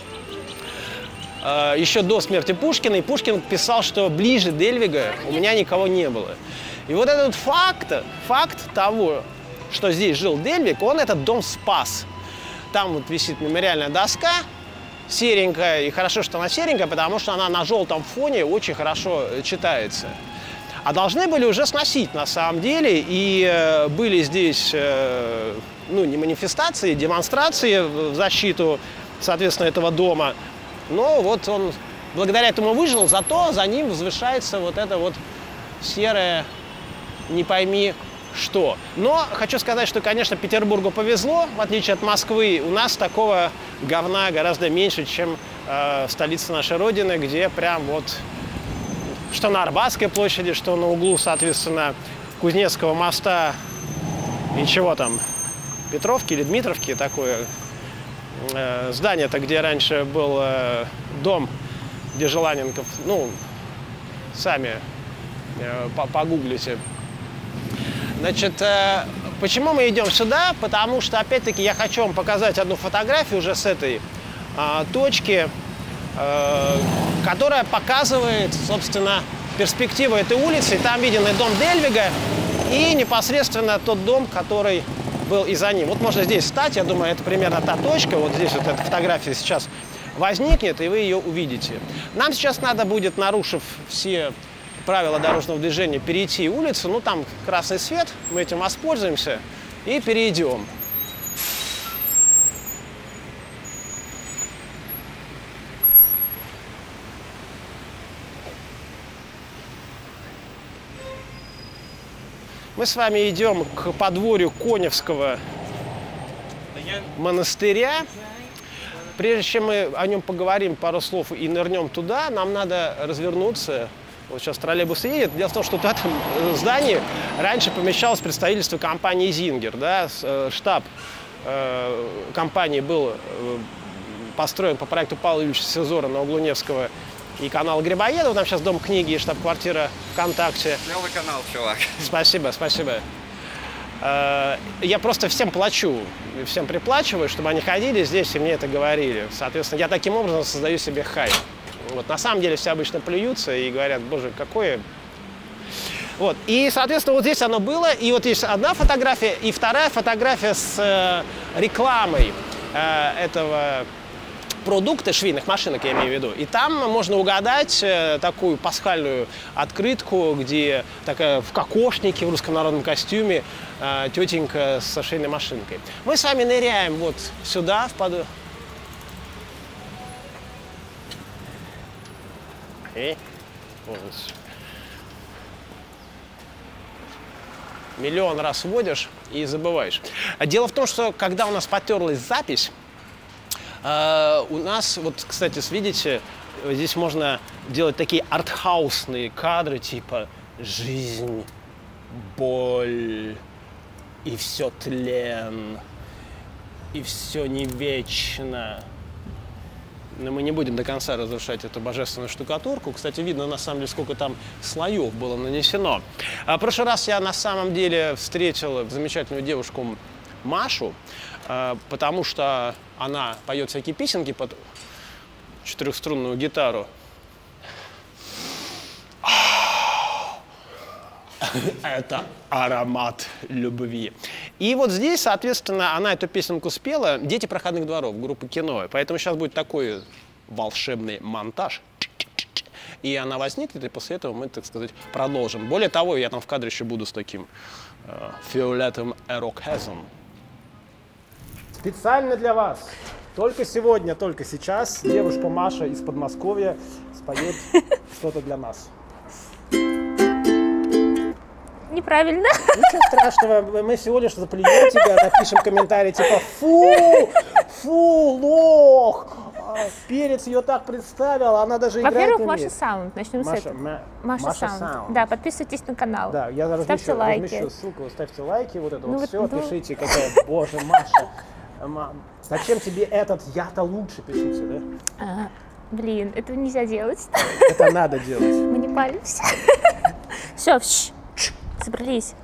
еще до смерти Пушкина. И Пушкин писал, что ближе Дельвига у меня никого не было. И вот этот факт, факт того, что здесь жил Дельвиг, он этот дом спас. Там вот висит мемориальная доска, серенькая, и хорошо, что она серенькая, потому что она на желтом фоне очень хорошо читается. А должны были уже сносить, на самом деле, и э, были здесь, э, ну, не манифестации, демонстрации в защиту, соответственно, этого дома. Но вот он благодаря этому выжил, зато за ним возвышается вот это вот серое, не пойми что. Но хочу сказать, что, конечно, Петербургу повезло, в отличие от Москвы. У нас такого говна гораздо меньше, чем э, в столице нашей Родины, где прям вот, что на Арбатской площади, что на углу, соответственно, Кузнецкого моста и чего там, Петровки или Дмитровки, такое э, здание-то, где раньше был э, дом, где Желаненков, ну, сами э, погуглите. Значит, э, почему мы идем сюда? Потому что, опять-таки, я хочу вам показать одну фотографию уже с этой э, точки, э, которая показывает, собственно, перспективу этой улицы. И там виден и дом Дельвига, и непосредственно тот дом, который был и за ним. Вот можно здесь встать, я думаю, это примерно та точка. Вот здесь вот эта фотография сейчас возникнет, и вы ее увидите. Нам сейчас надо будет, нарушив все правила дорожного движения, перейти улицу, ну там красный свет, мы этим воспользуемся и перейдем. Мы с вами идем к подворью Коневского монастыря. Прежде чем мы о нем поговорим пару слов и нырнем туда, нам надо развернуться. Вот сейчас троллейбус едет. Дело в том, что в этом здании раньше помещалось представительство компании «Зингер». Да? Штаб э, компании был э, построен по проекту Павла Ильича Сизора на углу Невского и канала Грибоедова. Там сейчас дом книги и штаб-квартира ВКонтакте. Смелый канал, чувак. Спасибо, спасибо. Э, я просто всем плачу, всем приплачиваю, чтобы они ходили здесь и мне это говорили. Соответственно, я таким образом создаю себе хайп. Вот, на самом деле все обычно плюются и говорят: боже, какое... Вот, и, соответственно, вот здесь оно было, и вот есть одна фотография, и вторая фотография с э, рекламой э, этого продукта, швейных машинок, я имею в виду. И там можно угадать э, такую пасхальную открытку, где такая в кокошнике, в русском народном костюме, э, тетенька со швейной машинкой. Мы с вами ныряем вот сюда, в под... И вот. Миллион раз вводишь и забываешь. Дело в том, что когда у нас потерлась запись, э, у нас, вот, кстати, видите, здесь можно делать такие артхаусные кадры, типа «жизнь, боль, и все тлен, и все не вечно». Но мы не будем до конца разрушать эту божественную штукатурку. Кстати, видно, на самом деле, сколько там слоев было нанесено. А в прошлый раз я на самом деле встретил замечательную девушку Машу, потому что она поет всякие песенки под четырехструнную гитару. Это аромат любви. И вот здесь, соответственно, она эту песенку спела «Дети проходных дворов», группы «Кино». Поэтому сейчас будет такой волшебный монтаж. И она возникнет, и после этого мы, так сказать, продолжим. Более того, я там в кадре еще буду с таким э, фиолетовым ирокезом. Специально для вас. Только сегодня, только сейчас девушка Маша из Подмосковья споет что-то для нас. Неправильно. Ничего страшного, мы всего лишь заплюем тебя, напишем комментарий типа «Фу! Фу, лох! Перец ее так представил, она даже играть не Во-первых, умеет. Маша Саунд. Начнем с Маша, этого. Ма- Маша, Маша Саунд. Саунд. Да, подписывайтесь на канал. Да, я Ставьте размещу, лайки. размещу ссылку, ставьте лайки, вот это Ну вот вот, все, ну. пишите, какая, боже, Маша, ма- зачем тебе этот, я-то лучше, пишите, да? А, блин, этого нельзя делать. Это надо делать. Мы не палимся. Все, собрались.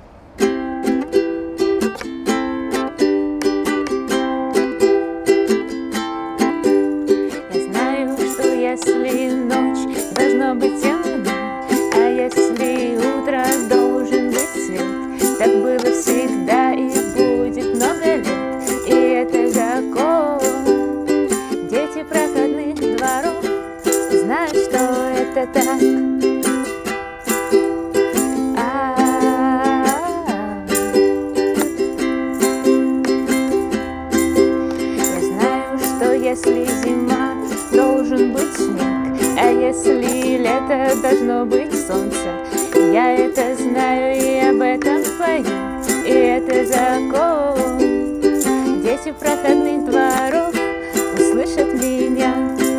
Я знаю, что если ночь должно быть темно, а если утро должен быть свет, так было всегда и будет много лет, и это закон. Дети проходных дворов знают, что это так. Если зима, должен быть снег, а если лето, должно быть солнце. Я это знаю и об этом пою, и это закон. Дети проходных дворов услышат меня.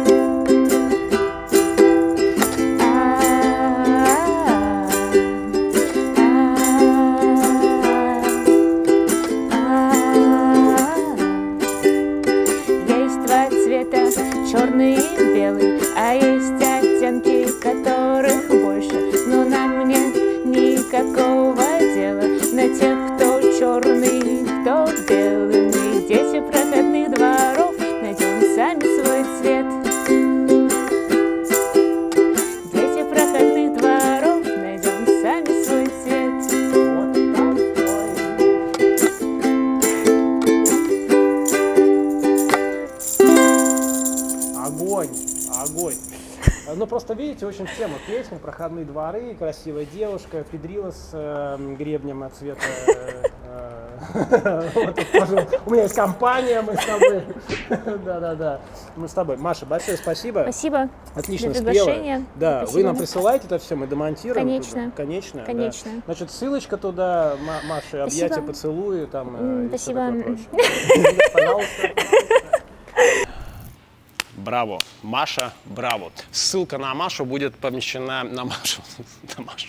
Черный и белый, а есть оттенки, которых больше. Но нам нет никакого дела на тех, кто черный, кто белый. Мы дети проходных дворов, найдем сами свой цвет. Дети проходных дворов, найдем сами свой цвет. Огонь, огонь. Ну, просто видите, очень в тему песня, проходные дворы, красивая девушка, педрила с э, гребнем от цвета. Э, вот, у меня есть компания, мы с тобой. Да-да-да, мы с тобой. Маша, большое спасибо. Спасибо. Отлично за спела. приглашение. Да, Спасибо. вы нам присылаете это все, мы демонтируем. Конечно. Туда. Конечно. Конечно. Да. Значит, ссылочка туда, Ма- Маши, объятия, Спасибо. поцелуи, там, М, э, и всё спасибо. такое прочее. Пожалуйста. Браво, Маша, браво. Ссылка на Машу будет помещена на Машу. На Машу.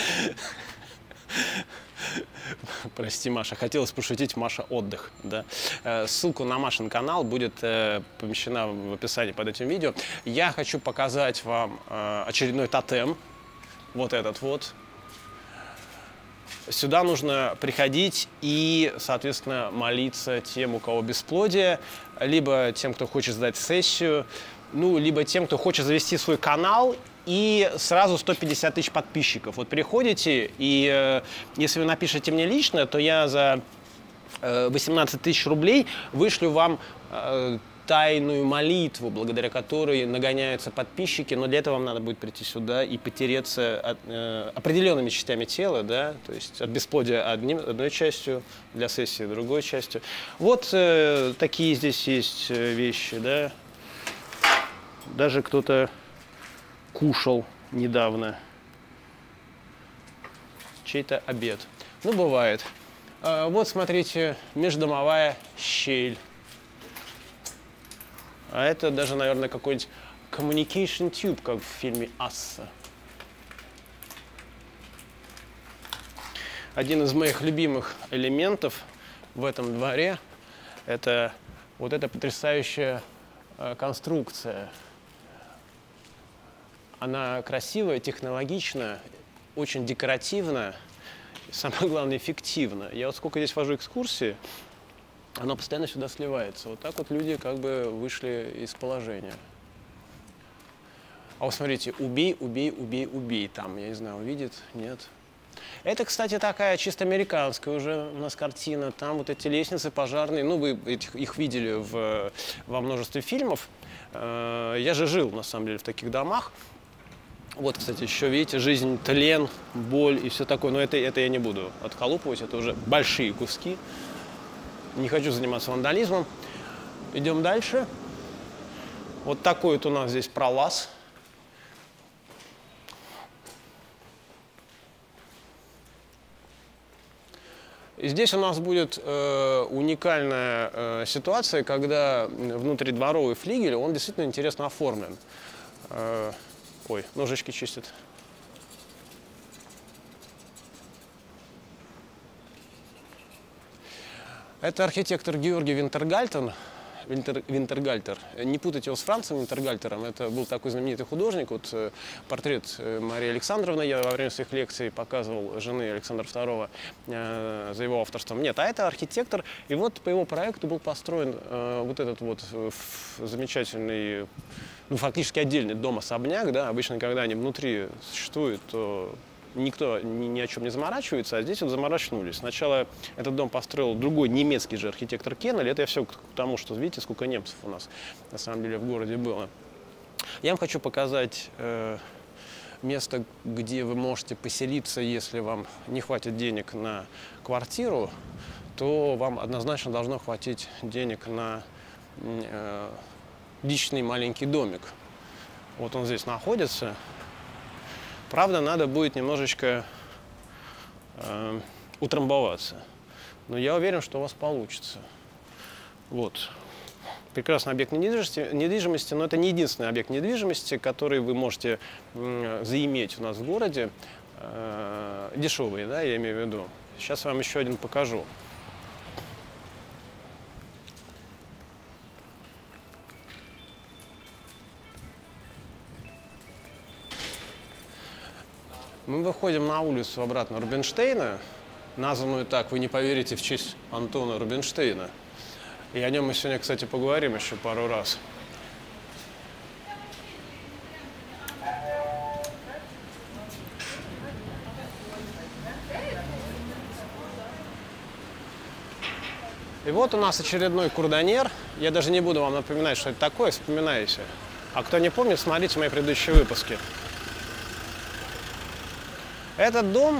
Прости, Маша, хотелось пошутить, Маша отдых. Да? Ссылку на Машин канал будет помещена в описании под этим видео. Я хочу показать вам очередной тотем. Вот этот вот. Сюда нужно приходить и, соответственно, молиться тем, у кого бесплодие, либо тем, кто хочет сдать сессию, ну, либо тем, кто хочет завести свой канал и сразу сто пятьдесят тысяч подписчиков. Вот приходите, и э, если вы напишите мне лично, то я за э, восемнадцать тысяч рублей вышлю вам э, тайную молитву, благодаря которой нагоняются подписчики, но для этого вам надо будет прийти сюда и потереться от, э, определенными частями тела, да, то есть от бесплодия одним, одной частью, для сессии другой частью. Вот э, такие здесь есть вещи, да. Даже кто-то кушал недавно чей-то обед. Ну, бывает. Э, вот, смотрите, междомовая щель. А это даже, наверное, какой-нибудь communication tube, как в фильме «Асса». Один из моих любимых элементов в этом дворе – это вот эта потрясающая э, конструкция. Она красивая, технологичная, очень декоративная, и, самое главное, эффективна. Я вот сколько здесь вожу экскурсии, оно постоянно сюда сливается. Вот так вот люди как бы вышли из положения. А вот смотрите, убей, убей, убей, убей. Там, я не знаю, увидит, нет. Это, кстати, такая чисто американская уже у нас картина. Там вот эти лестницы пожарные, ну, вы этих, их видели в, во множестве фильмов. Я же жил, на самом деле, в таких домах. Вот, кстати, еще, видите, жизнь, тлен, боль и все такое. Но это, это я не буду отколупывать, это уже большие куски. Не хочу заниматься вандализмом. Идем дальше. Вот такой вот у нас здесь пролаз. И здесь у нас будет э, уникальная э, ситуация, когда внутридворовый флигель, он действительно интересно оформлен. Э, ой, ножички чистят. Это архитектор Георгий Винтергальтер. Винтер, Винтергальтер. Не путайте его с Францем Винтергальтером. Это был такой знаменитый художник. Вот, э, портрет Марии Александровны я во время своих лекций показывал, жены Александра второго, э, за его авторством. Нет, а это архитектор. И вот по его проекту был построен э, вот этот вот э, замечательный, ну, фактически отдельный дом-особняк. Да? Обычно, когда они внутри существуют, то никто ни, ни о чем не заморачивается, а здесь вот заморачивались. Сначала этот дом построил другой немецкий же архитектор Кеннель. Это я все к тому, что видите, сколько немцев у нас на самом деле в городе было. Я вам хочу показать э, место, где вы можете поселиться, если вам не хватит денег на квартиру, то вам однозначно должно хватить денег на э, личный маленький домик. Вот он здесь находится. Правда, надо будет немножечко э, утрамбоваться. Но я уверен, что у вас получится. Вот. Прекрасный объект недвижимости, недвижимости, но это не единственный объект недвижимости, который вы можете э, заиметь у нас в городе. Э, дешевые, да, я имею в виду. Сейчас вам еще один покажу. Мы выходим на улицу обратно Рубинштейна, названную так, вы не поверите, в честь Антона Рубинштейна. И о нем мы сегодня, кстати, поговорим еще пару раз. И вот у нас очередной курданер. Я даже не буду вам напоминать, что это такое, вспоминайте. А кто не помнит, смотрите мои предыдущие выпуски. Этот дом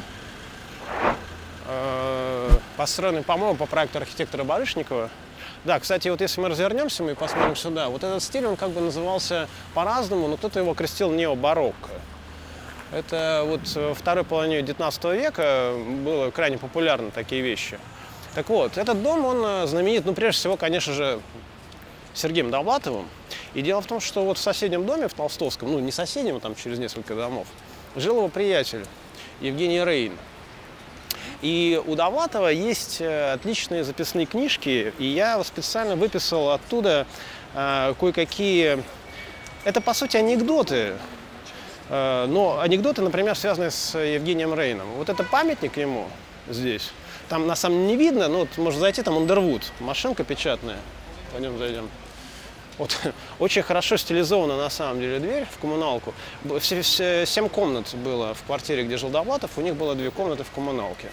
э, построен, по-моему, по проекту архитектора Барышникова. Да, кстати, вот если мы развернемся, мы посмотрим сюда. Вот этот стиль, он как бы назывался по-разному, но кто-то его крестил необарокко. Это вот во второй половине девятнадцатого века было крайне популярны такие вещи. Так вот, этот дом, он знаменит, ну, прежде всего, конечно же, Сергеем Довлатовым. И дело в том, что вот в соседнем доме, в Толстовском, ну, не соседнем, там через несколько домов, жил его приятель Евгений Рейн. И у Довлатова есть отличные записные книжки, и я специально выписал оттуда э, кое-какие... Это, по сути, анекдоты, э, но анекдоты, например, связанные с Евгением Рейном. Вот это памятник ему здесь. Там, на самом деле, не видно, но вот можно зайти, там Underwood, машинка печатная. Пойдем зайдем. Вот, очень хорошо стилизована на самом деле дверь в коммуналку. Семь комнат было в квартире, где жил Довлатов, у них было две комнаты в коммуналке.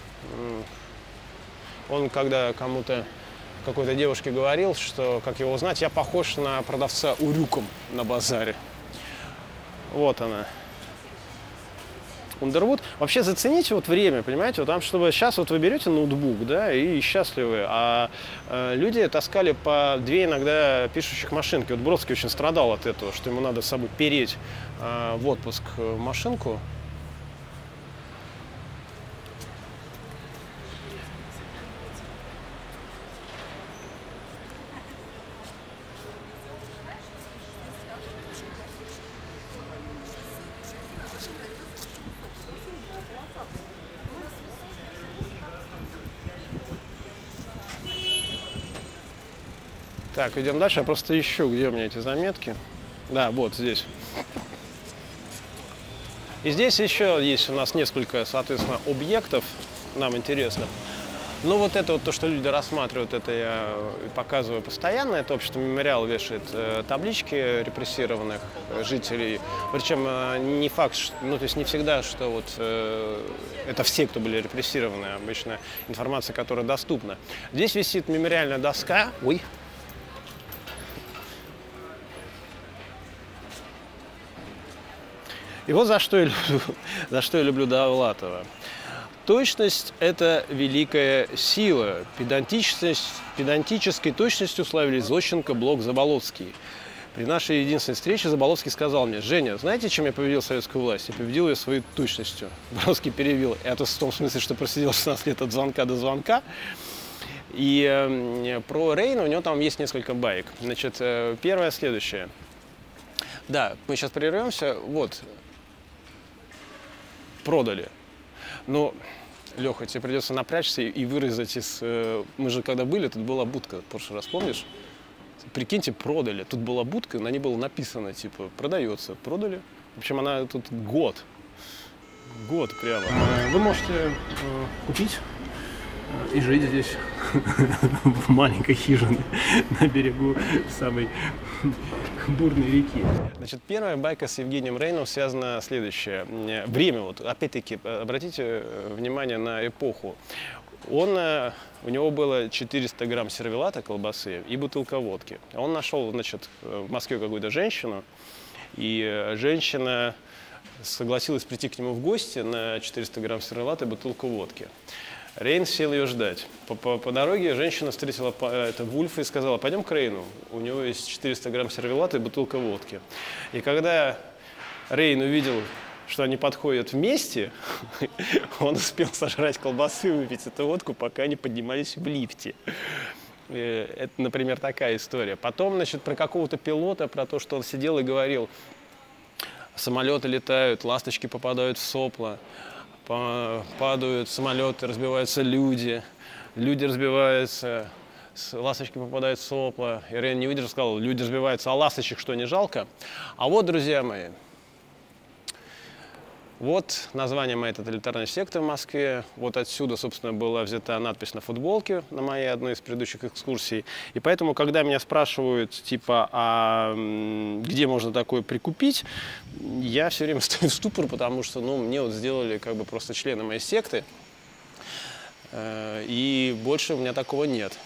Он когда кому-то, какой-то девушке говорил, что, как его узнать, я похож на продавца урюком на базаре. Вот она. Underwood. Вообще зацените вот время, понимаете, вот там, чтобы сейчас вот вы берете ноутбук, да, и счастливы, а э, люди таскали по две иногда пишущих машинки. Вот Бродский очень страдал от этого, что ему надо с собой переть э, в отпуск машинку. Так, идем дальше. Я просто ищу, где у меня эти заметки. Да, вот здесь. И здесь еще есть у нас несколько, соответственно, объектов, нам интересно. Ну, вот это вот то, что люди рассматривают, это я показываю постоянно. Это общество «Мемориал» вешает э, таблички репрессированных жителей. Причем э, не факт, что, ну, то есть не всегда, что вот э, это все, кто были репрессированы. Обычно информация, которая доступна. Здесь висит мемориальная доска. Ой. И вот за что я люблю, за что я люблю Довлатова. Точность – это великая сила. Педантичность, педантической точностью славились Зощенко, Блок, Заболоцкий. При нашей единственной встрече Заболоцкий сказал мне: Женя, знаете, чем я победил советскую власть? Я победил ее своей точностью. Заболоцкий перевел. Это в том смысле, что просидел шестнадцать лет от звонка до звонка. И э, про Рейна у него там есть несколько баек. Значит, э, первое следующее. Да, мы сейчас прервемся. Вот. Продали. Но, Леха, тебе придется напрячься и вырезать из... Э, мы же когда были, тут была будка, в прошлый раз, помнишь? Прикиньте, продали. Тут была будка, на ней было написано, типа, продается. Продали. В общем, она тут год. Год прямо. Вы можете э, купить и жить здесь, в маленькой хижине на берегу самой бурной реки. Значит, первая байка с Евгением Рейном связана следующее. Время, вот, опять-таки, обратите внимание на эпоху. Он, у него было четыреста грамм сервелата колбасы и бутылка водки. Он нашел, значит, в Москве какую-то женщину, и женщина согласилась прийти к нему в гости на четыреста грамм сервелата и бутылку водки. Рейн сел ее ждать. По, по, по дороге женщина встретила это, Вульфа и сказала: пойдем к Рейну, у него есть четыреста грамм сервелата и бутылка водки. И когда Рейн увидел, что они подходят вместе, он успел сожрать колбасы и выпить эту водку, пока они поднимались в лифте. Это, например, такая история. Потом, значит, про какого-то пилота, про то, что он сидел и говорил: самолеты летают, ласточки попадают в сопла, падают самолеты, разбиваются люди, люди разбиваются, ласточки попадают в сопла. И Рейн не выдержал, сказал: люди разбиваются, а ласточек что, не жалко? А вот, друзья мои, вот название моей тоталитарной секты в Москве. Вот отсюда, собственно, была взята надпись на футболке на моей одной из предыдущих экскурсий. И поэтому, когда меня спрашивают, типа, а где можно такое прикупить, я все время стою в ступор, потому что, ну, мне вот сделали как бы просто члены моей секты, и больше у меня такого нет.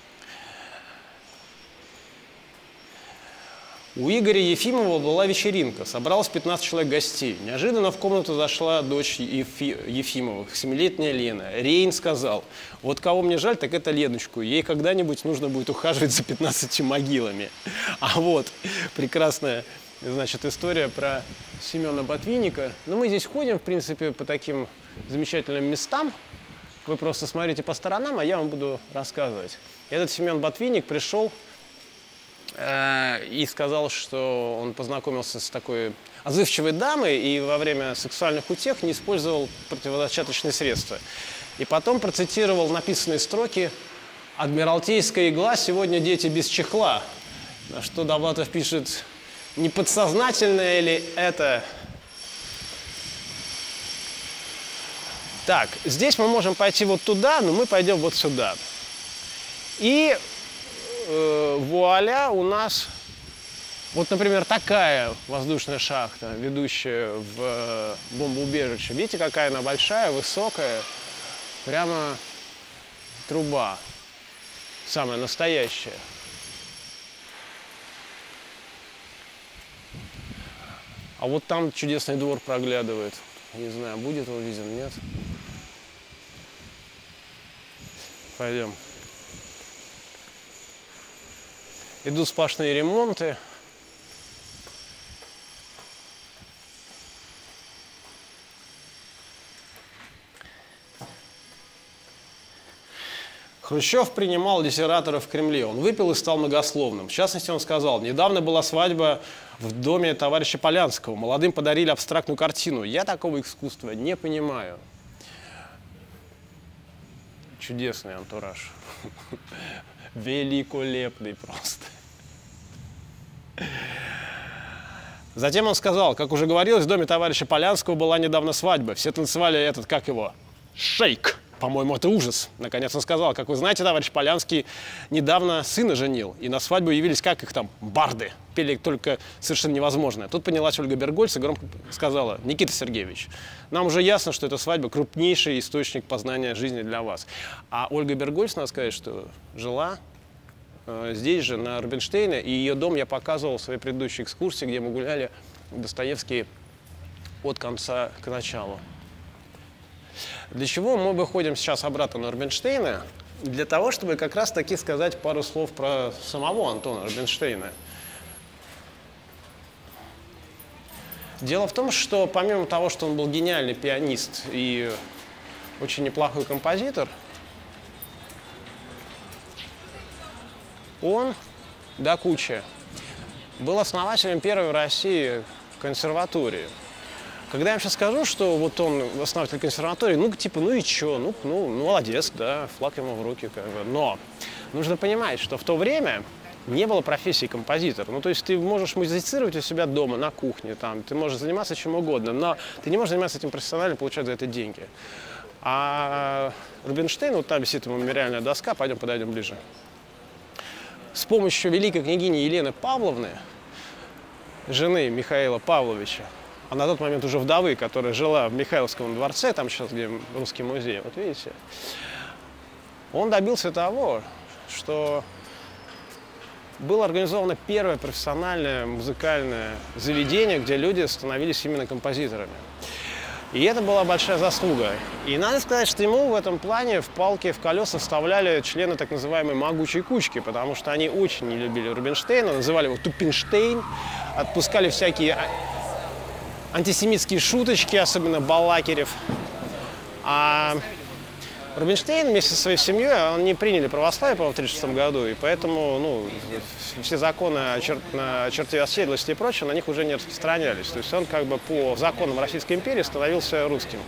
У Игоря Ефимова была вечеринка, собралось пятнадцать человек гостей. Неожиданно в комнату зашла дочь Ефи... Ефимовых, семилетняя Лена. Рейн сказал: вот кого мне жаль, так это Леночку, ей когда-нибудь нужно будет ухаживать за пятнадцатью могилами. А вот прекрасная, значит, история про Семена Ботвинника. Ну, мы здесь ходим, в принципе, по таким замечательным местам. Вы просто смотрите по сторонам, а я вам буду рассказывать. Этот Семен Ботвинник пришел и сказал, что он познакомился с такой отзывчивой дамой и во время сексуальных утех не использовал противозачаточные средства. И потом процитировал написанные строки: «Адмиралтейская игла, сегодня дети без чехла». На что Довлатов пишет: не подсознательное ли это? Так, здесь мы можем пойти вот туда, но мы пойдем вот сюда. И вуаля, у нас вот, например, такая воздушная шахта, ведущая в бомбоубежище. Видите, какая она большая, высокая, прямо труба, самая настоящая. А вот там чудесный двор проглядывает. Не знаю, будет он виден, нет? Пойдем. Идут сплошные ремонты. Хрущев принимал литераторов в Кремле. Он выпил и стал многословным. В частности, он сказал: недавно была свадьба в доме товарища Полянского. Молодым подарили абстрактную картину. Я такого искусства не понимаю. Чудесный антураж. Великолепный просто. Затем он сказал: как уже говорилось, в доме товарища Полянского была недавно свадьба. Все танцевали этот, как его, шейк. По-моему, это ужас. Наконец он сказал: как вы знаете, товарищ Полянский недавно сына женил. И на свадьбу явились, как их там, барды. Пели только совершенно невозможное. Тут поднялась Ольга Бергольц и громко сказала: Никита Сергеевич, нам уже ясно, что эта свадьба крупнейший источник познания жизни для вас. А Ольга Бергольц, надо сказать, что жила э, здесь же, на Рубинштейна. И ее дом я показывал в своей предыдущей экскурсии, где мы гуляли Достоевский от конца к началу. Для чего мы выходим сейчас обратно на Рубинштейна? Для того, чтобы как раз таки сказать пару слов про самого Антона Рубинштейна. Дело в том, что помимо того, что он был гениальный пианист и очень неплохой композитор, он, до кучи, был основателем первой в России консерватории. Когда я вам сейчас скажу, что вот он основатель консерватории, ну, типа, ну и чё, ну, ну, ну, молодец, да, флаг ему в руки, как бы. Но нужно понимать, что в то время не было профессии композитор. Ну, то есть ты можешь музицировать у себя дома, на кухне, там, ты можешь заниматься чем угодно, но ты не можешь заниматься этим профессионально и получать за это деньги. А Рубинштейн, вот там висит ему мемориальная доска, пойдем подойдем ближе. С помощью великой княгини Елены Павловны, жены Михаила Павловича, а на тот момент уже вдовы, которая жила в Михайловском дворце, там сейчас где русский музей, вот видите, он добился того, что было организовано первое профессиональное музыкальное заведение, где люди становились именно композиторами. И это была большая заслуга. И надо сказать, что ему в этом плане в палки, в колеса вставляли члены так называемой могучей кучки, потому что они очень не любили Рубинштейна, называли его Тупинштейн, отпускали всякие антисемитские шуточки, особенно Балакирев. А Рубинштейн вместе со своей семьей, они приняли православие, по-моему, в тысяча девятьсот тридцать шестом году, и поэтому, ну, все законы о, чер... о черте оседлости и прочее на них уже не распространялись. То есть он как бы по законам Российской империи становился русским.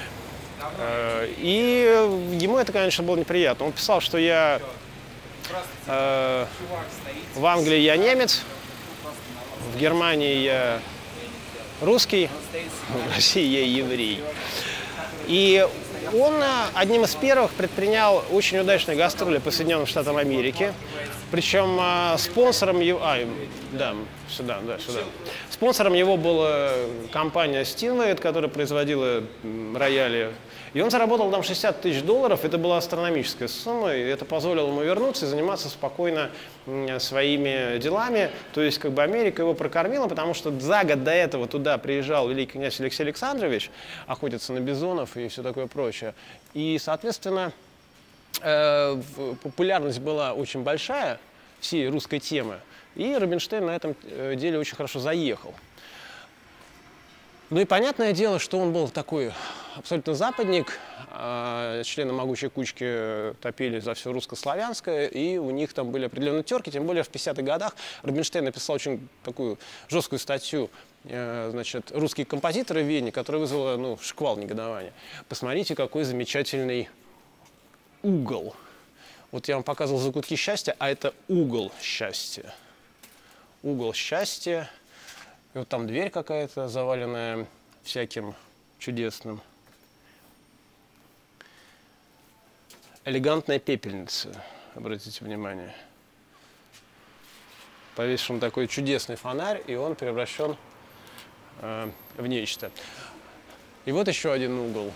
И ему это, конечно, было неприятно. Он писал, что я э, в Англии я немец, в Германии я русский, в России я еврей. И он одним из первых предпринял очень удачные гастроли по Соединенным Штатам Америки. Причем спонсором его... А, да, сюда, да, сюда. Спонсором его была компания Steinway, которая производила рояли. И он заработал там шестьдесят тысяч долларов. Это была астрономическая сумма. И это позволило ему вернуться и заниматься спокойно своими делами. То есть как бы Америка его прокормила, потому что за год до этого туда приезжал великий князь Алексей Александрович охотиться на бизонов и все такое прочее. И, соответственно, популярность была очень большая всей русской темы, и Рубинштейн на этом деле очень хорошо заехал. Ну и понятное дело, что он был такой абсолютно западник, члены могучей кучки топили за все русско-славянское, и у них там были определенные терки, тем более в пятидесятых годах Рубинштейн написал очень такую жесткую статью, значит, «Русские композиторы в Вене», которая вызвала, ну, шквал негодования. Посмотрите, какой замечательный угол. Вот я вам показывал закутки счастья, а это угол счастья. Угол счастья. И вот там дверь какая-то, заваленная всяким чудесным. Элегантная пепельница, обратите внимание. Повешен такой чудесный фонарь, и он превращен э, в нечто. И вот еще один угол.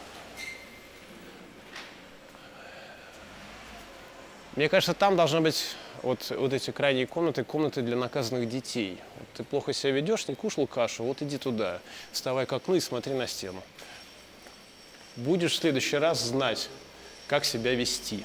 Мне кажется, там должны быть вот, вот эти крайние комнаты, комнаты для наказанных детей. Вот ты плохо себя ведешь, не кушал кашу, вот иди туда, вставай к окну и смотри на стену. Будешь в следующий раз знать, как себя вести.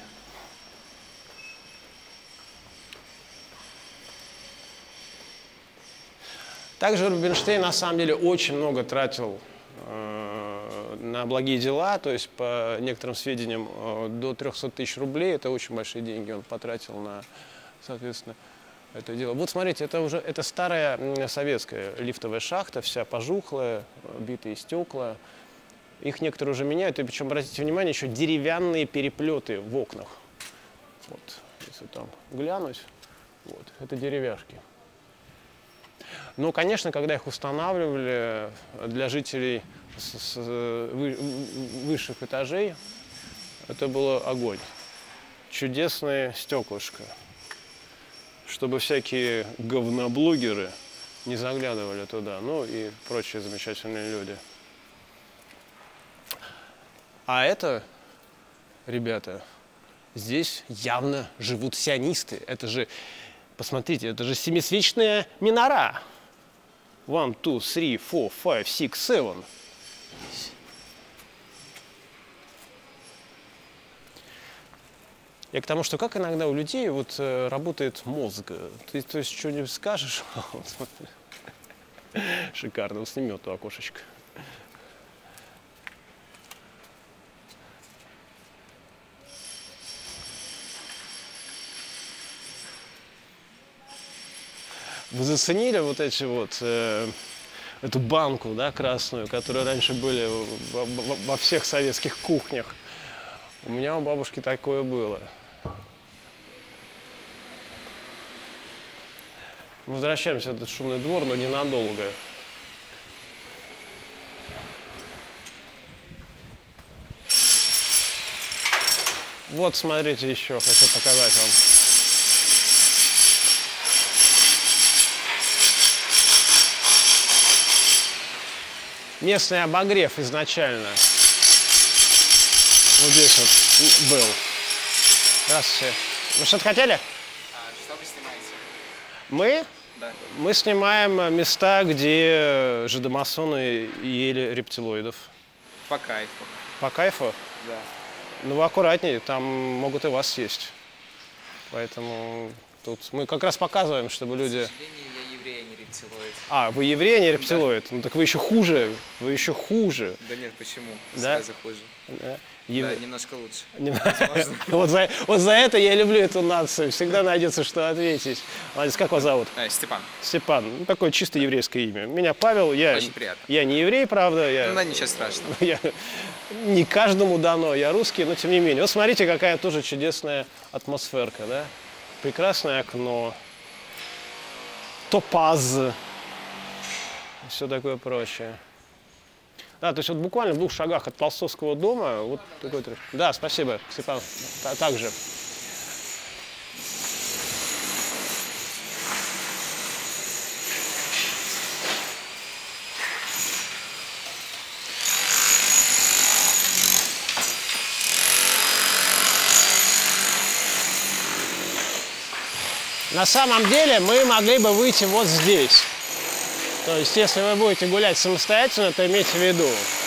Также Рубинштейн на самом деле очень много тратил э, на благие дела, то есть по некоторым сведениям э, до трёхсот тысяч рублей, это очень большие деньги он потратил на, соответственно, это дело. Вот смотрите, это уже это старая советская лифтовая шахта, вся пожухлая, битые стекла. Их некоторые уже меняют, и причем, обратите внимание, еще деревянные переплеты в окнах. Вот, если там глянуть, вот, это деревяшки. Но, конечно, когда их устанавливали для жителей с, с, вы, высших этажей, это было огонь. Чудесное стеклышко, чтобы всякие говноблогеры не заглядывали туда, ну и прочие замечательные люди. А это, ребята, здесь явно живут сионисты. Это же, посмотрите, это же семисвечная минора. One, two, three, four, five, six, seven. Я к тому, что как иногда у людей вот работает мозг. Ты, то есть, что-нибудь скажешь, Шикарно. Он снимет то окошечко. Вы заценили вот эти вот, э, эту банку, да, красную, которая раньше были во, во, во всех советских кухнях? У меня у бабушки такое было. Возвращаемся в этот шумный двор, но ненадолго. Вот, смотрите, еще хочу показать вам. Местный обогрев изначально. Вот здесь вот был. Здравствуйте. Вы что-то хотели? А, что вы снимаете? Мы? Да. Мы снимаем места, где жидомасоны ели рептилоидов. По кайфу. По кайфу? Да. Ну, вы аккуратнее, там могут и вас съесть. Поэтому тут мы как раз показываем, чтобы люди... К сожалению, я еврей, а не рептилоид. А, вы еврей, а не рептилоид? Да. Ну так вы еще хуже, вы еще хуже. Да нет, почему? Да? Сразу хуже. Да. Ев... Да, немножко лучше. Вот за, вот за это я люблю эту нацию. Всегда найдется, что ответить. Молодец, как вас зовут? А, Степан. Степан. Ну, такое чисто еврейское имя. Меня Павел. Я, Очень приятно. Я не еврей, правда. Я, ну, да, ничего страшного. Я, не каждому дано. Я русский, но тем не менее. Вот смотрите, какая тоже чудесная атмосферка, да? Прекрасное окно. Топаз. Все такое прочее. Да, то есть вот буквально в двух шагах от Толстовского дома вот такой. Да, спасибо, Степан. Так же. На самом деле мы могли бы выйти вот здесь. То есть, если вы будете гулять самостоятельно, то имейте в виду.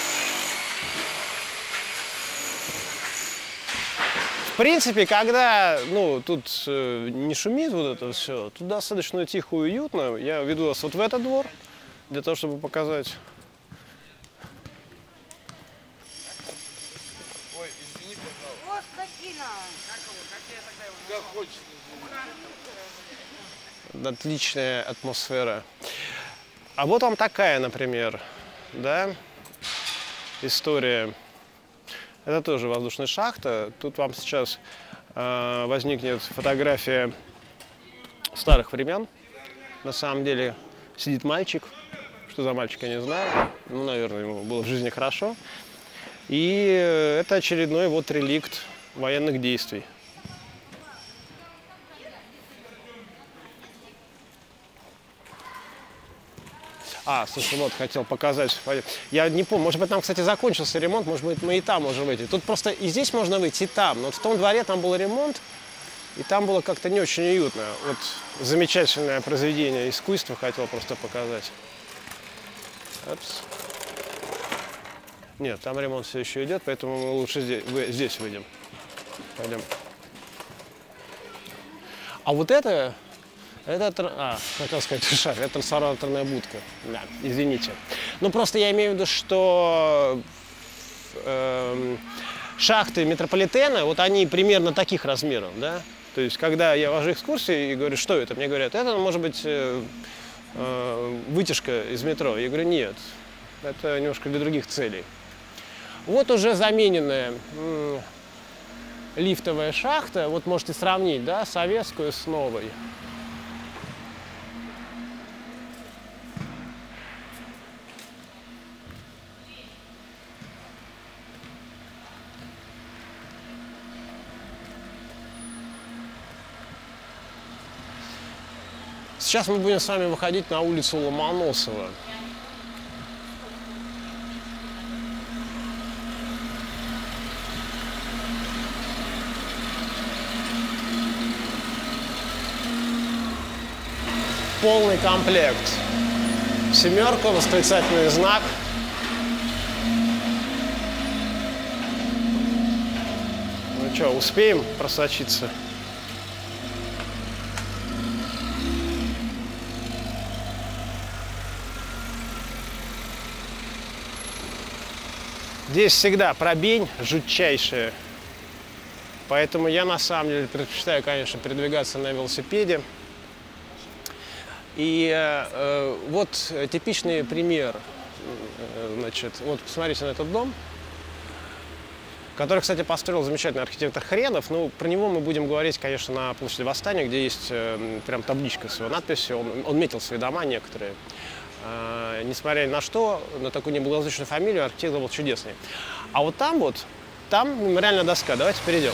В принципе, когда, ну, тут э, не шумит вот это все, тут достаточно тихо и уютно. Я веду вас вот в этот двор, для того, чтобы показать. Ой, извини, пожалуйста. Вот скотина. Как хочешь. Отличная атмосфера. А вот вам такая, например, да, история. Это тоже воздушная шахта. Тут вам сейчас э, возникнет фотография старых времен. На самом деле сидит мальчик. Что за мальчик, я не знаю. Ну, наверное, ему было в жизни хорошо. И это очередной вот реликт военных действий. А, слушай, вот, хотел показать. Я не помню, может быть, там, кстати, закончился ремонт, может быть, мы и там можем выйти. Тут просто и здесь можно выйти, и там. Но вот в том дворе там был ремонт, и там было как-то не очень уютно. Вот замечательное произведение искусства хотел просто показать. Опс. Нет, там ремонт все еще идет, поэтому мы лучше здесь, здесь выйдем. Пойдем. А вот это... Это, а, хотел сказать, шаг, это трансформаторная будка. Да, извините. Ну, просто я имею в виду, что э, шахты метрополитена, вот они примерно таких размеров, да. То есть, когда я вожу экскурсии и говорю, что это, мне говорят, это может быть э, э, вытяжка из метро. Я говорю, нет, это немножко для других целей. Вот уже замененная э, лифтовая шахта, вот можете сравнить, да, советскую с новой. Сейчас мы будем с вами выходить на улицу Ломоносова. Полный комплект. Семерка, восклицательный знак. Ну что, успеем просочиться? Здесь всегда пробень жутчайшая. Поэтому я на самом деле предпочитаю, конечно, передвигаться на велосипеде. И э, вот типичный пример. Значит, вот посмотрите на этот дом, который, кстати, построил замечательный архитектор Хренов. Ну, про него мы будем говорить, конечно, на площади Восстания, где есть э, прям табличка с его надписью. Он, он метил свои дома некоторые. Э, несмотря ни на что, на такую неблагозвучную фамилию архитектор был чудесный. А вот там вот, там мемориальная доска. Давайте перейдем.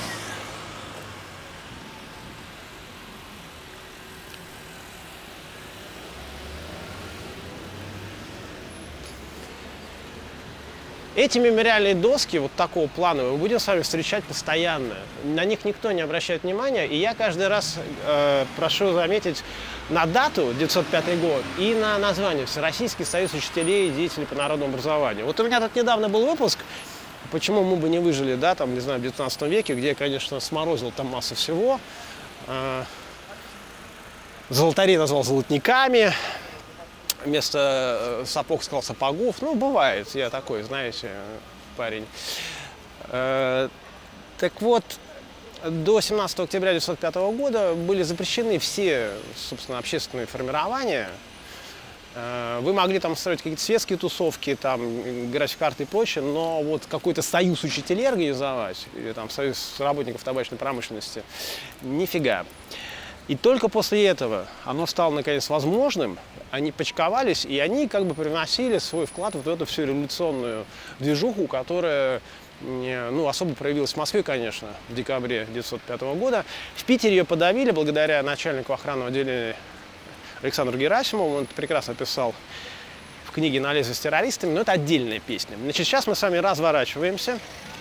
Эти мемориальные доски вот такого плана мы будем с вами встречать постоянно. На них никто не обращает внимания, и я каждый раз э, прошу заметить на дату девятьсот пятый год и на название Всероссийский союз учителей и деятелей по народному образованию. Вот у меня тут недавно был выпуск, почему мы бы не выжили, да, там, не знаю, в девятнадцатом веке, где я, конечно, сморозил там массу всего. Э, золотарей назвал золотниками. Вместо сапог сказал сапогов. Ну, бывает, я такой, знаете, парень. Э, так вот, до семнадцатого октября девятьсот пятого года были запрещены все, собственно, общественные формирования. Э, вы могли там строить какие-то светские тусовки, там, играть в карты и прочее, но вот какой-то союз учителей организовать, или там союз работников табачной промышленности, нифига. И только после этого оно стало, наконец, возможным. Они почковались, и они как бы привносили свой вклад вот в эту всю революционную движуху, которая, ну, особо проявилась в Москве, конечно, в декабре девятьсот пятого года. В Питере ее подавили благодаря начальнику охранного отделения Александру Герасимову. Он это прекрасно писал в книге «На лезвие с террористами», но это отдельная песня. Значит, сейчас мы с вами разворачиваемся.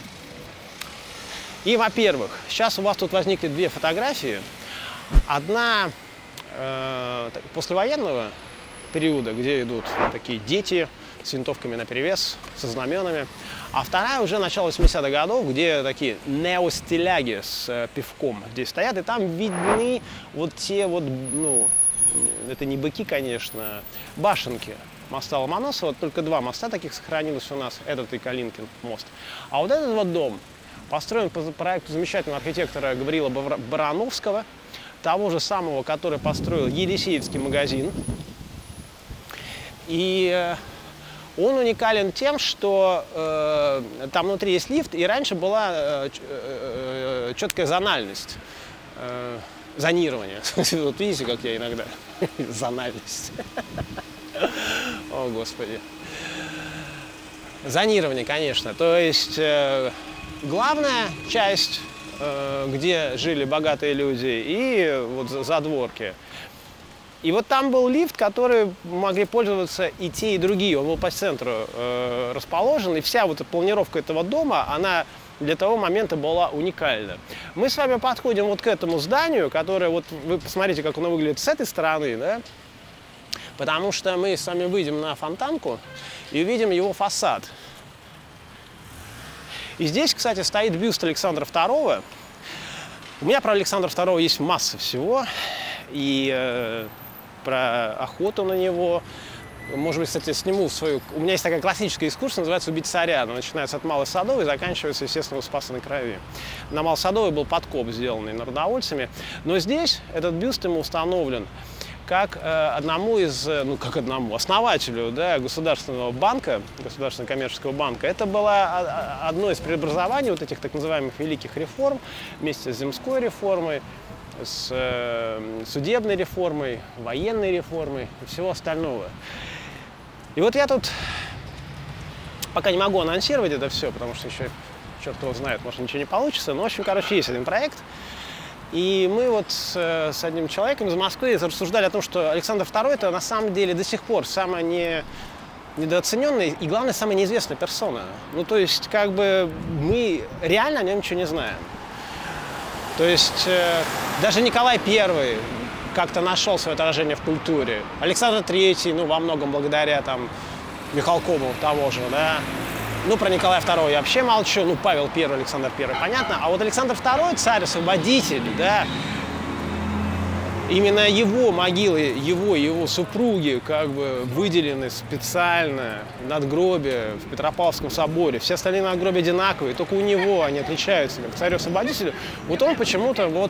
И, во-первых, сейчас у вас тут возникли две фотографии. Одна э, послевоенного периода, где идут такие дети с винтовками наперевес, со знаменами. А вторая уже начало восьмидесятых годов, где такие неостиляги с э, пивком здесь стоят. И там видны вот те вот, ну, это не быки, конечно, башенки моста Ломоносова. Только два моста таких сохранилось у нас, этот и Калинкин мост. А вот этот вот дом построен по проекту замечательного архитектора Гавриила Барановского, того же самого, который построил Елисеевский магазин. И он уникален тем, что э, там внутри есть лифт, и раньше была э, э, четкая зональность, э, зонирование. Вот видите, как я иногда... Зональность. О, Господи. Зонирование, конечно. То есть э, главная часть, где жили богатые люди, и вот задворки. И вот там был лифт, который могли пользоваться и те, и другие. Он был по центру э, расположен, и вся вот эта планировка этого дома, она для того момента была уникальна. Мы с вами подходим вот к этому зданию, которое, вот вы посмотрите, как оно выглядит с этой стороны, да? Потому что мы с вами выйдем на Фонтанку и увидим его фасад. И здесь, кстати, стоит бюст Александра второго. У меня про Александра второго есть масса всего. И э, про охоту на него. Может быть, кстати, сниму свою... У меня есть такая классическая экскурсия, называется «Убить царя». Она начинается от Малой Садовой и заканчивается, естественно, у Спаса на Крови. На Малой Садовой был подкоп, сделанный народовольцами. Но здесь этот бюст ему установлен как э, одному из, ну как одному, основателю, да, Государственного банка, Государственного коммерческого банка. Это было одно из преобразований вот этих так называемых великих реформ, вместе с земской реформой, с э, судебной реформой, военной реформой и всего остального. И вот я тут пока не могу анонсировать это все, потому что еще черт его знает, может ничего не получится. Но, в общем, короче, есть один проект. И мы вот с, с одним человеком из Москвы рассуждали о том, что Александр второй это на самом деле до сих пор самая не, недооцененная и, главное, самая неизвестная персона. Ну, то есть, как бы мы реально о нем ничего не знаем. То есть, э, даже Николай Первый как-то нашел свое отражение в культуре. Александр Третий, ну, во многом благодаря там Михалкову того же, да. Ну, про Николая второго я вообще молчу. Ну, Павел Первый, Александр Первый, понятно. А вот Александр второй, царь-освободитель, да, Именно его могилы, его, его супруги как бы выделены специально надгробия в Петропавловском соборе. Все остальные надгробия одинаковые, только у него они отличаются, как царю-освободителю. Вот он почему-то вот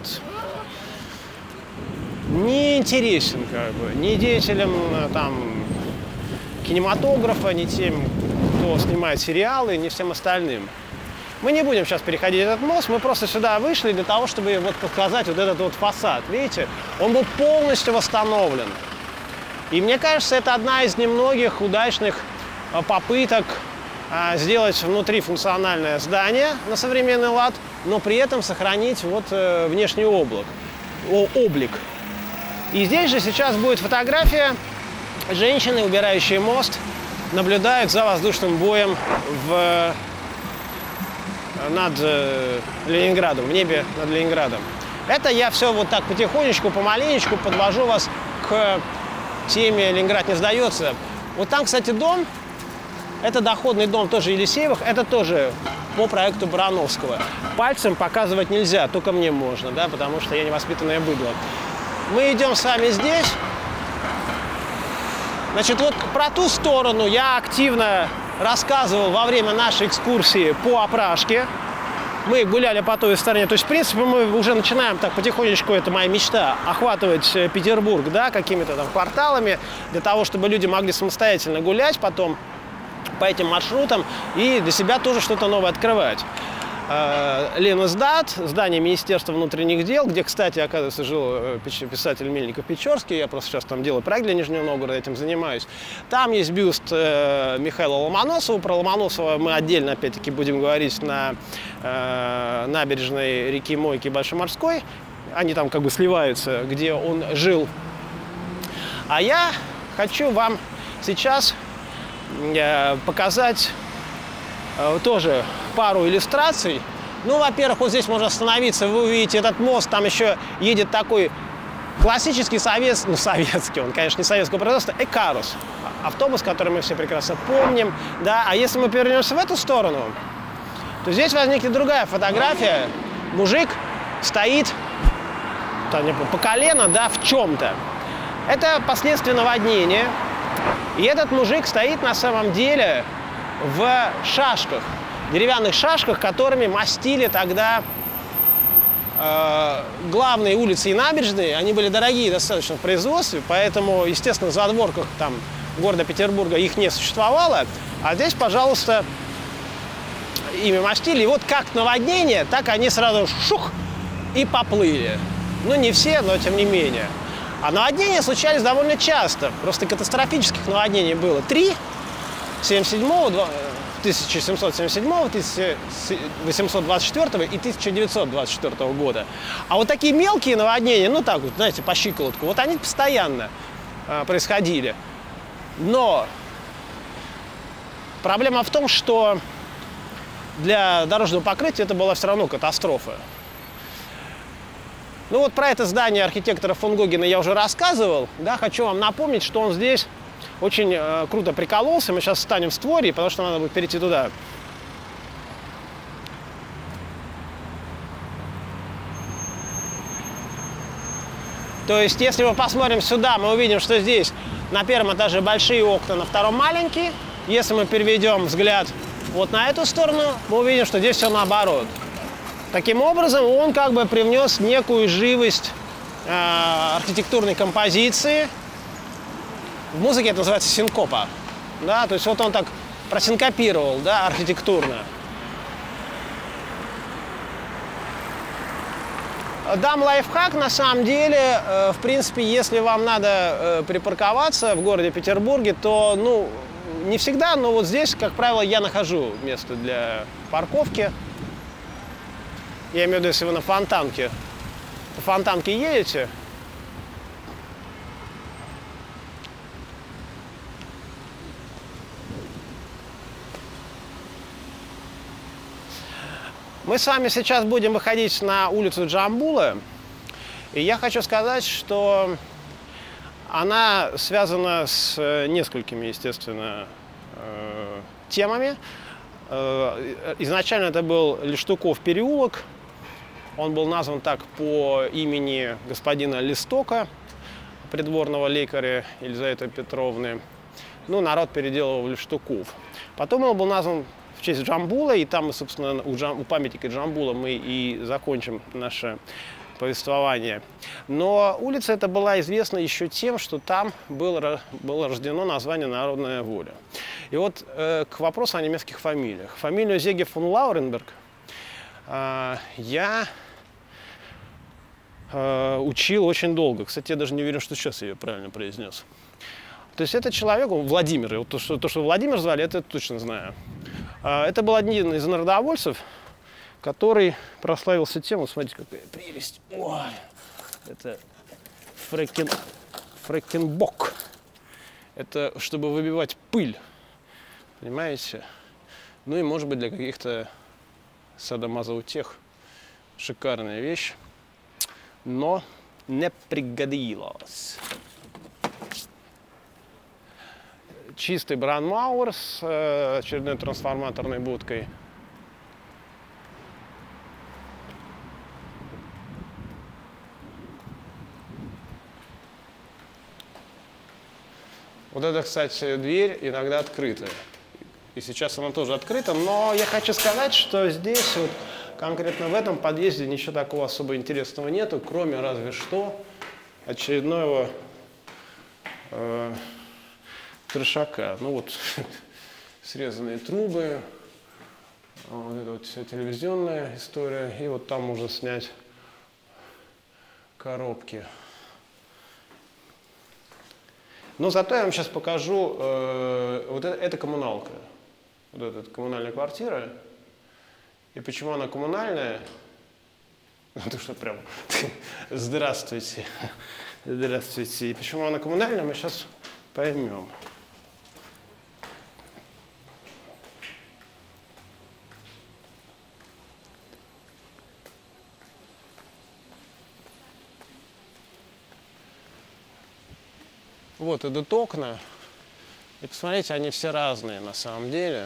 не интересен, как бы, ни деятелям там кинематографа, ни тем, кто снимает сериалы, ни всем остальным. Мы не будем сейчас переходить этот мост, мы просто сюда вышли для того, чтобы вот показать вот этот вот фасад. Видите, он был полностью восстановлен. И мне кажется, это одна из немногих удачных попыток сделать внутри функциональное здание на современный лад, но при этом сохранить вот внешний облик. облик. И здесь же сейчас будет фотография женщины, убирающие мост, наблюдают за воздушным боем в... над э, Ленинградом, в небе над Ленинградом. Это я все вот так потихонечку, помаленечку подвожу вас к теме «Ленинград не сдается». Вот там, кстати, дом, это доходный дом тоже Елисеевых, это тоже по проекту Барановского. Пальцем показывать нельзя, только мне можно, да, потому что я невоспитанное быдло. Мы идем с вами здесь. Значит, вот про ту сторону я активно рассказывал во время нашей экскурсии по Опрашке. Мы гуляли по той стороне. То есть, в принципе, мы уже начинаем так потихонечку, это моя мечта, охватывать Петербург, да, какими-то там кварталами, для того, чтобы люди могли самостоятельно гулять потом по этим маршрутам и для себя тоже что-то новое открывать. Ленэсдат, здание Министерства внутренних дел, где, кстати, оказывается, жил писатель Мельников-Печорский. Я просто сейчас там делаю проект для Нижнего Новгорода, этим занимаюсь. Там есть бюст э, Михаила Ломоносова. Про Ломоносова мы отдельно, опять-таки, будем говорить на э, набережной реки Мойки Большоморской. Они там как бы сливаются, где он жил. А я хочу вам сейчас э, показать э, тоже пару иллюстраций. Ну, во-первых, вот здесь можно остановиться, вы увидите этот мост, там еще едет такой классический советский, ну, советский, он, конечно, не советского производства, Экарус. Автобус, который мы все прекрасно помним, да. А если мы повернемся в эту сторону, то здесь возникнет другая фотография. Мужик стоит там, по колено, да, в чем-то. Это последствия наводнения. И этот мужик стоит на самом деле в шашках. Деревянных шашках, которыми мастили тогда э, главные улицы и набережные. Они были дорогие достаточно в производстве, поэтому, естественно, в задворках там, города Петербурга их не существовало. А здесь, пожалуйста, ими мастили. И вот как наводнение, так они сразу шух и поплыли. Ну, не все, но тем не менее. А наводнения случались довольно часто. Просто катастрофических наводнений было три. семьдесят седьмого, тысяча семьсот семьдесят седьмого, тысяча восемьсот двадцать четвёртого и тысяча девятьсот двадцать четвёртого года. А вот такие мелкие наводнения, ну так вот, знаете, по щиколотку, вот они постоянно э, происходили. Но проблема в том, что для дорожного покрытия это была все равно катастрофа. Ну вот про это здание архитектора фон Гогена я уже рассказывал. Да, хочу вам напомнить, что он здесь очень э, круто прикололся. Мы сейчас встанем в створе, потому что надо будет перейти туда. То есть, если мы посмотрим сюда, мы увидим, что здесь на первом этаже большие окна, на втором маленькие. Если мы переведем взгляд вот на эту сторону, мы увидим, что здесь все наоборот. Таким образом, он как бы привнес некую живость э, архитектурной композиции. В музыке это называется синкопа. Да? То есть вот он так просинкопировал, да, архитектурно. Дам лайфхак, на самом деле, э, в принципе, если вам надо э, припарковаться в городе Петербурге, то, ну, не всегда, но вот здесь, как правило, я нахожу место для парковки. Я имею в виду, если вы на Фонтанке, по Фонтанке едете, мы с вами сейчас будем выходить на улицу Джамбула, и я хочу сказать, что она связана с несколькими, естественно, темами. Изначально это был Лештуков переулок, Он был назван так по имени господина Листока, придворного лекаря Елизаветы Петровны. Ну, народ переделал его в Лиштуков. Потом он был назван в честь Джамбула, и там, собственно, у, Джам, у памятника Джамбула мы и закончим наше повествование. Но улица эта была известна еще тем, что там было, было рождено название «Народная воля». И вот э, к вопросу о немецких фамилиях. Фамилию Зеге фон Лауренберг э, я э, учил очень долго. Кстати, я даже не уверен, что сейчас я ее правильно произнес. То есть это человек, Владимир, вот то, что, то, что Владимир звали, это я точно знаю. Э, это был один из народовольцев, который прославился тем, вот смотрите, какая прелесть. Ой, это фрекен, фрекенбок. Это чтобы выбивать пыль, понимаете? Ну и, может быть, для каких-то садомазоутех шикарная вещь, но не пригодилась. Чистый Бранмауэр с э, очередной трансформаторной будкой. Вот это, кстати, дверь иногда открытая. И сейчас она тоже открыта. Но я хочу сказать, что здесь, вот, конкретно в этом подъезде, ничего такого особо интересного нету, кроме разве что очередного э, трешака. Ну вот, срезанные трубы, вот это вот вся телевизионная история. И вот там можно снять коробки. Но зато я вам сейчас покажу, э, вот это, это коммуналка, вот эта коммунальная квартира. И почему она коммунальная? Ну, что прям, здравствуйте, здравствуйте. И почему она коммунальная, мы сейчас поймем. Вот идут окна, и посмотрите, они все разные на самом деле.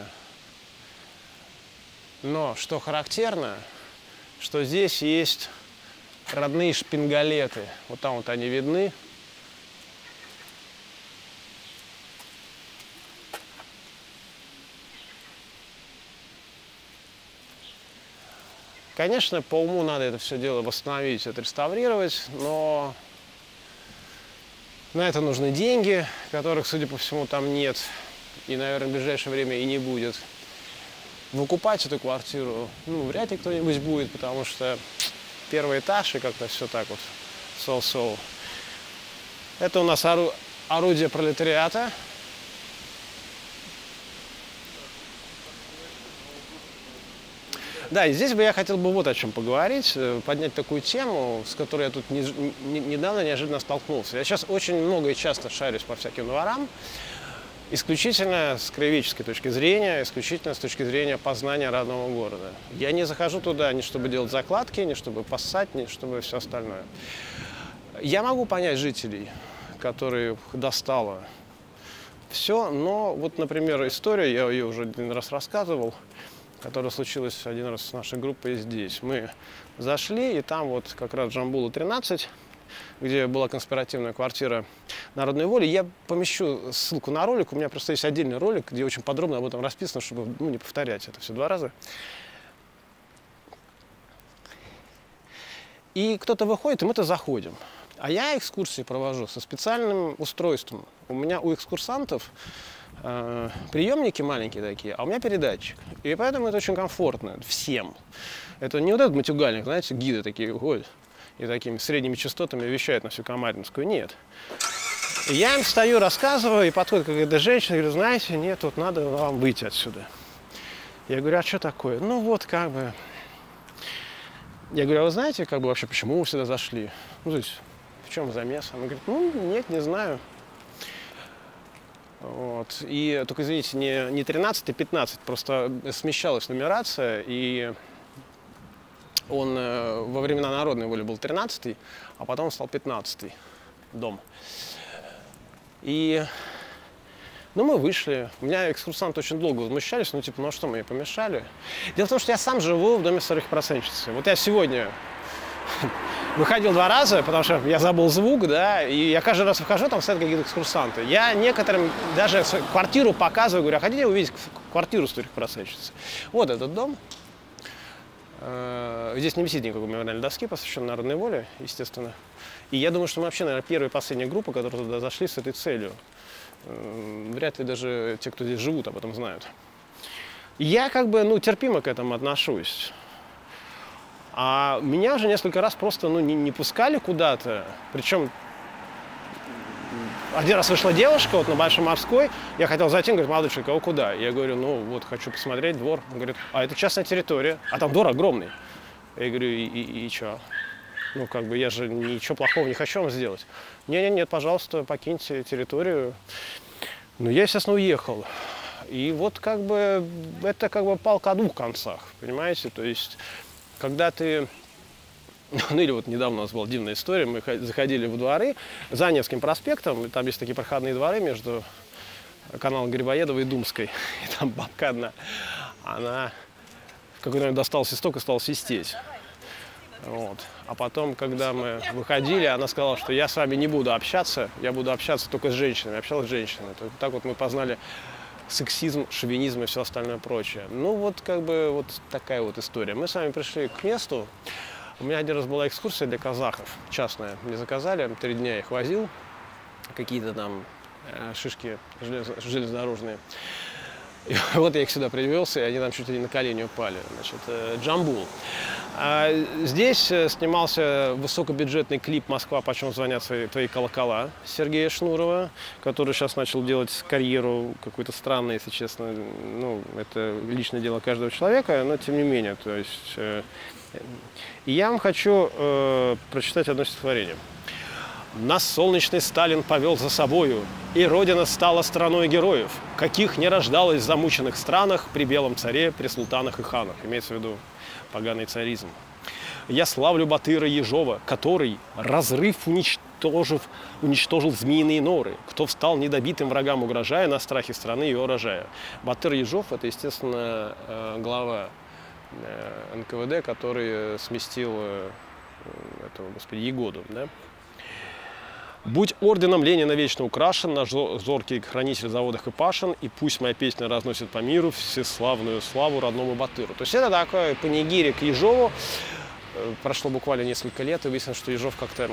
Но что характерно, что здесь есть родные шпингалеты. Вот там вот они видны. Конечно, по уму надо это все дело восстановить, отреставрировать, но на это нужны деньги, которых, судя по всему, там нет. И, наверное, в ближайшее время и не будет. Выкупать эту квартиру, ну, вряд ли кто-нибудь будет, потому что первый этаж и как-то все так вот соу-соу. Это у нас ору орудие пролетариата. Да, и здесь бы я хотел бы вот о чем поговорить, поднять такую тему, с которой я тут не, не, недавно неожиданно столкнулся. Я сейчас очень много и часто шарюсь по всяким дворам, исключительно с краеведческой точки зрения, исключительно с точки зрения познания родного города. Я не захожу туда ни чтобы делать закладки, ни чтобы поссать, ни чтобы все остальное. Я могу понять жителей, которые достало все, но вот, например, история, я ее уже один раз рассказывал, которая случилась один раз с нашей группой здесь. Мы зашли, и там вот как раз Джамбула тринадцать, где была конспиративная квартира Народной воли. Я помещу ссылку на ролик. У меня просто есть отдельный ролик, где очень подробно об этом расписано, чтобы, ну, не повторять это все два раза. И кто-то выходит, и мы-то заходим. А я экскурсии провожу со специальным устройством. У меня у экскурсантов э, приемники маленькие такие, а у меня передатчик. И поэтому это очень комфортно всем. Это не вот этот матюгальник, знаете, гиды такие ходят и такими средними частотами вещают на всю Камаринскую. Нет. И я им стою, рассказываю, и подходит какая-то женщина, и говорю, знаете, нет, тут надо вам выйти отсюда. Я говорю, а что такое? Ну вот, как бы... Я говорю, а вы знаете, как бы вообще, почему вы сюда зашли? Ну, то есть, в чем замес? Она говорит, ну, нет, не знаю. Вот. И только, извините, не, не тринадцать, а пятнадцать, просто смещалась нумерация, и он э, во времена Народной воли был тринадцатый, а потом стал пятнадцатый дом. И, ну, мы вышли. У меня экскурсанты очень долго возмущались, ну, типа, ну, а что, мы ей помешали? Дело в том, что я сам живу в доме сорокопроцентщицы. Вот я сегодня выходил два раза, потому что я забыл звук, да, и я каждый раз выхожу, там стоят какие-то экскурсанты. Я некоторым даже квартиру показываю, говорю, а хотите увидеть квартиру, с которых просачивается? Вот этот дом. Здесь не висит никакой мемориальной доски, посвященной народной воле, естественно. И я думаю, что мы вообще, наверное, первая и последняя группа, которые туда зашли с этой целью. Вряд ли даже те, кто здесь живут, об этом знают. Я как бы, ну, терпимо к этому отношусь. А меня уже несколько раз просто, ну, не, не пускали куда-то. Причем один раз вышла девушка вот на Большой Морской, я хотел зайти, он говорит, молодой человек, а вы куда? Я говорю, ну вот, хочу посмотреть двор. Он говорит, а это частная территория, а там двор огромный. Я говорю, и, и, и что? Ну, как бы я же ничего плохого не хочу вам сделать. Нет, нет, пожалуйста, покиньте территорию. Ну, я, естественно, уехал. И вот как бы это как бы палка о двух концах, понимаете? То есть, когда ты... Ну или вот недавно у нас была дивная история, мы заходили в дворы за Невским проспектом, там есть такие проходные дворы между каналом Грибоедова и Думской. И там бабка одна, она в какой-то момент достала свисток и стала свистеть. Вот. А потом, когда мы выходили, она сказала, что я с вами не буду общаться, я буду общаться только с женщинами. Общалась с женщинами. Так вот мы познали сексизм, шовинизм и все остальное прочее. Ну вот как бы вот такая вот история. Мы с вами пришли к месту. У меня один раз была экскурсия для казахов, частная. Мне заказали, три дня я их возил, какие-то там э, шишки железнодорожные. И вот я их сюда привез, и они там чуть ли не на колени упали. Значит, э, Джамбул. А здесь снимался высокобюджетный клип «Москва, почем звонят твои колокола» Сергея Шнурова, который сейчас начал делать карьеру какой-то странной, если честно. Ну, это личное дело каждого человека, но тем не менее. То есть, э, и я вам хочу э, прочитать одно стихотворение. «Нас солнечный Сталин повел за собою, и Родина стала страной героев, каких не рождалось в замученных странах при белом царе, при султанах и ханах». Имеется в виду поганый царизм. «Я славлю Батыра Ежова, который, разрыв уничтожив, уничтожил змеиные норы, кто встал недобитым врагам угрожая, на страхе страны и урожая». Батыр Ежов – это, естественно, глава эн ка вэ дэ, который сместил этого, господи, Егоду, да? «Будь орденом Ленина вечно украшен, наш зоркий хранитель заводов и пашин, и пусть моя песня разносит по миру всеславную славу родному Батыру». То есть это такой панигирик Ежову. Прошло буквально несколько лет, и выяснилось, что Ежов как-то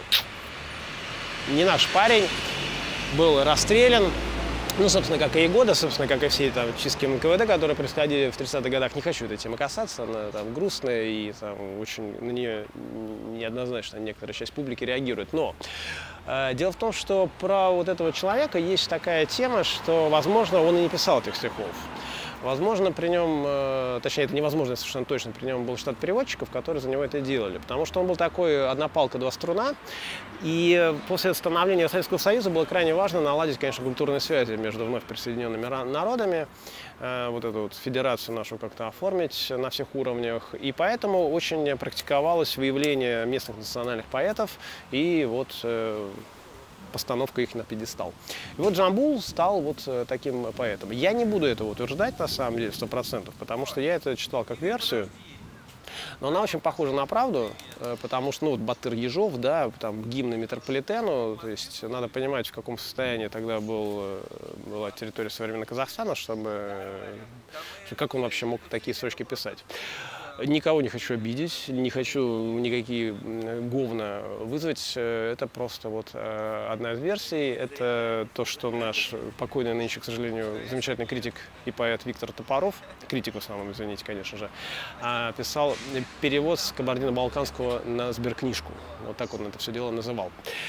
не наш парень, был расстрелян. Ну, собственно, как и Егода, собственно, как и все там чистки эн ка вэ дэ, которые происходили в тридцатых годах. Не хочу этой темы касаться, она там грустная и там очень на нее неоднозначно некоторая часть публики реагирует. Но э, дело в том, что про вот этого человека есть такая тема, что, возможно, он и не писал этих стихов. Возможно, при нем, э, точнее, это невозможно совершенно точно, при нем был штат переводчиков, которые за него это делали. Потому что он был такой одна палка, два струна. И после становления Советского Союза было крайне важно наладить, конечно, культурные связи между вновь присоединенными народами, э, вот эту вот федерацию нашу как-то оформить на всех уровнях. И поэтому очень практиковалось выявление местных национальных поэтов и вот э, постановка их на пьедестал. И вот Джамбул стал вот таким поэтом. Я не буду этого утверждать, на самом деле, сто процентов, потому что я это читал как версию. Но она очень похожа на правду, потому что, ну, вот Батыр Ежов, да, там гимн метрополитену, то есть надо понимать, в каком состоянии тогда был, была территория современного Казахстана, чтобы, как он вообще мог такие строчки писать. Никого не хочу обидеть, не хочу никакие говна вызвать. Это просто вот одна из версий. Это то, что наш покойный нынче, к сожалению, замечательный критик и поэт Виктор Топоров, критик в основном, извините, конечно же, писал перевод с кабардино-балканского на сберкнижку. Вот так он это все дело называл.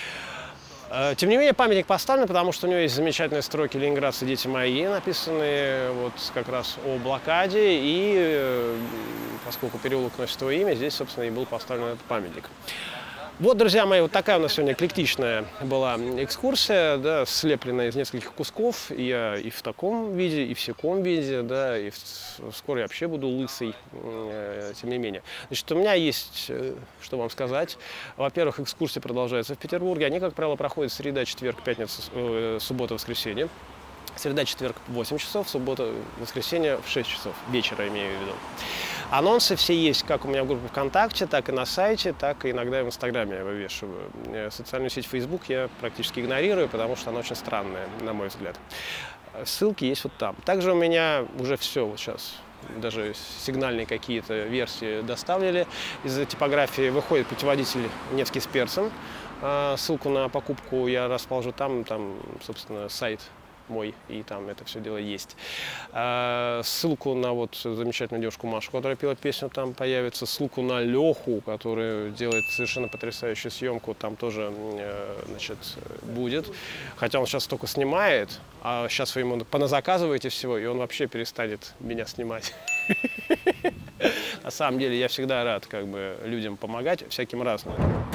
Тем не менее, памятник поставлен, потому что у него есть замечательные строки «Ленинградцы, дети мои», написанные вот как раз о блокаде, и поскольку переулок носит его имя, здесь, собственно, и был поставлен этот памятник. Вот, друзья мои, вот такая у нас сегодня эклектичная была экскурсия, да, слепленная из нескольких кусков. Я и в таком виде, и в всяком виде, да, и в... скоро я вообще буду лысый, э, тем не менее. Значит, у меня есть, э, что вам сказать. Во-первых, экскурсии продолжаются в Петербурге. Они, как правило, проходят среда, четверг, пятница, э, суббота, воскресенье. Среда, четверг в восемь часов, суббота, воскресенье в шесть часов вечера, имею в виду. Анонсы все есть как у меня в группе ВКонтакте, так и на сайте, так и иногда в Инстаграме я вывешиваю. Социальную сеть Facebook я практически игнорирую, потому что она очень странная, на мой взгляд. Ссылки есть вот там. Также у меня уже все вот сейчас. Даже сигнальные какие-то версии доставили. Из типографии выходит путеводитель «Невский с перцем». Ссылку на покупку я расположу там, там, собственно, сайт мой, и там это все дело есть. Ссылку на вот замечательную девушку Машу, которая пела песню, там появится. Ссылку на Леху, который делает совершенно потрясающую съемку, там тоже, значит, будет. Хотя он сейчас только снимает, а сейчас вы ему поназаказываете всего, и он вообще перестанет меня снимать. На самом деле я всегда рад как бы людям помогать всяким разным.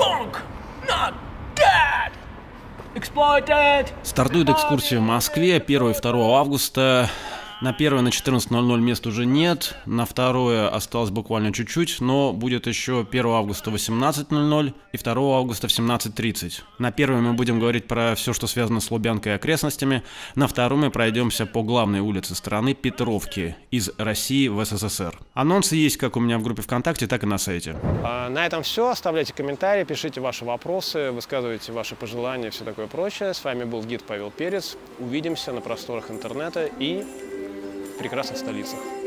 Стартует экскурсия в Москве первого и второго августа. На первое на четырнадцать ноль ноль мест уже нет, на второе осталось буквально чуть-чуть, но будет еще первого августа в восемнадцать ноль ноль и второго августа в семнадцать тридцать. На первое мы будем говорить про все, что связано с Лубянкой и окрестностями, на втором мы пройдемся по главной улице страны Петровки, из России в СССР. Анонсы есть как у меня в группе ВКонтакте, так и на сайте. А на этом все. Оставляйте комментарии, пишите ваши вопросы, высказывайте ваши пожелания и все такое прочее. С вами был гид Павел Перец. Увидимся на просторах интернета и прекрасных столицах.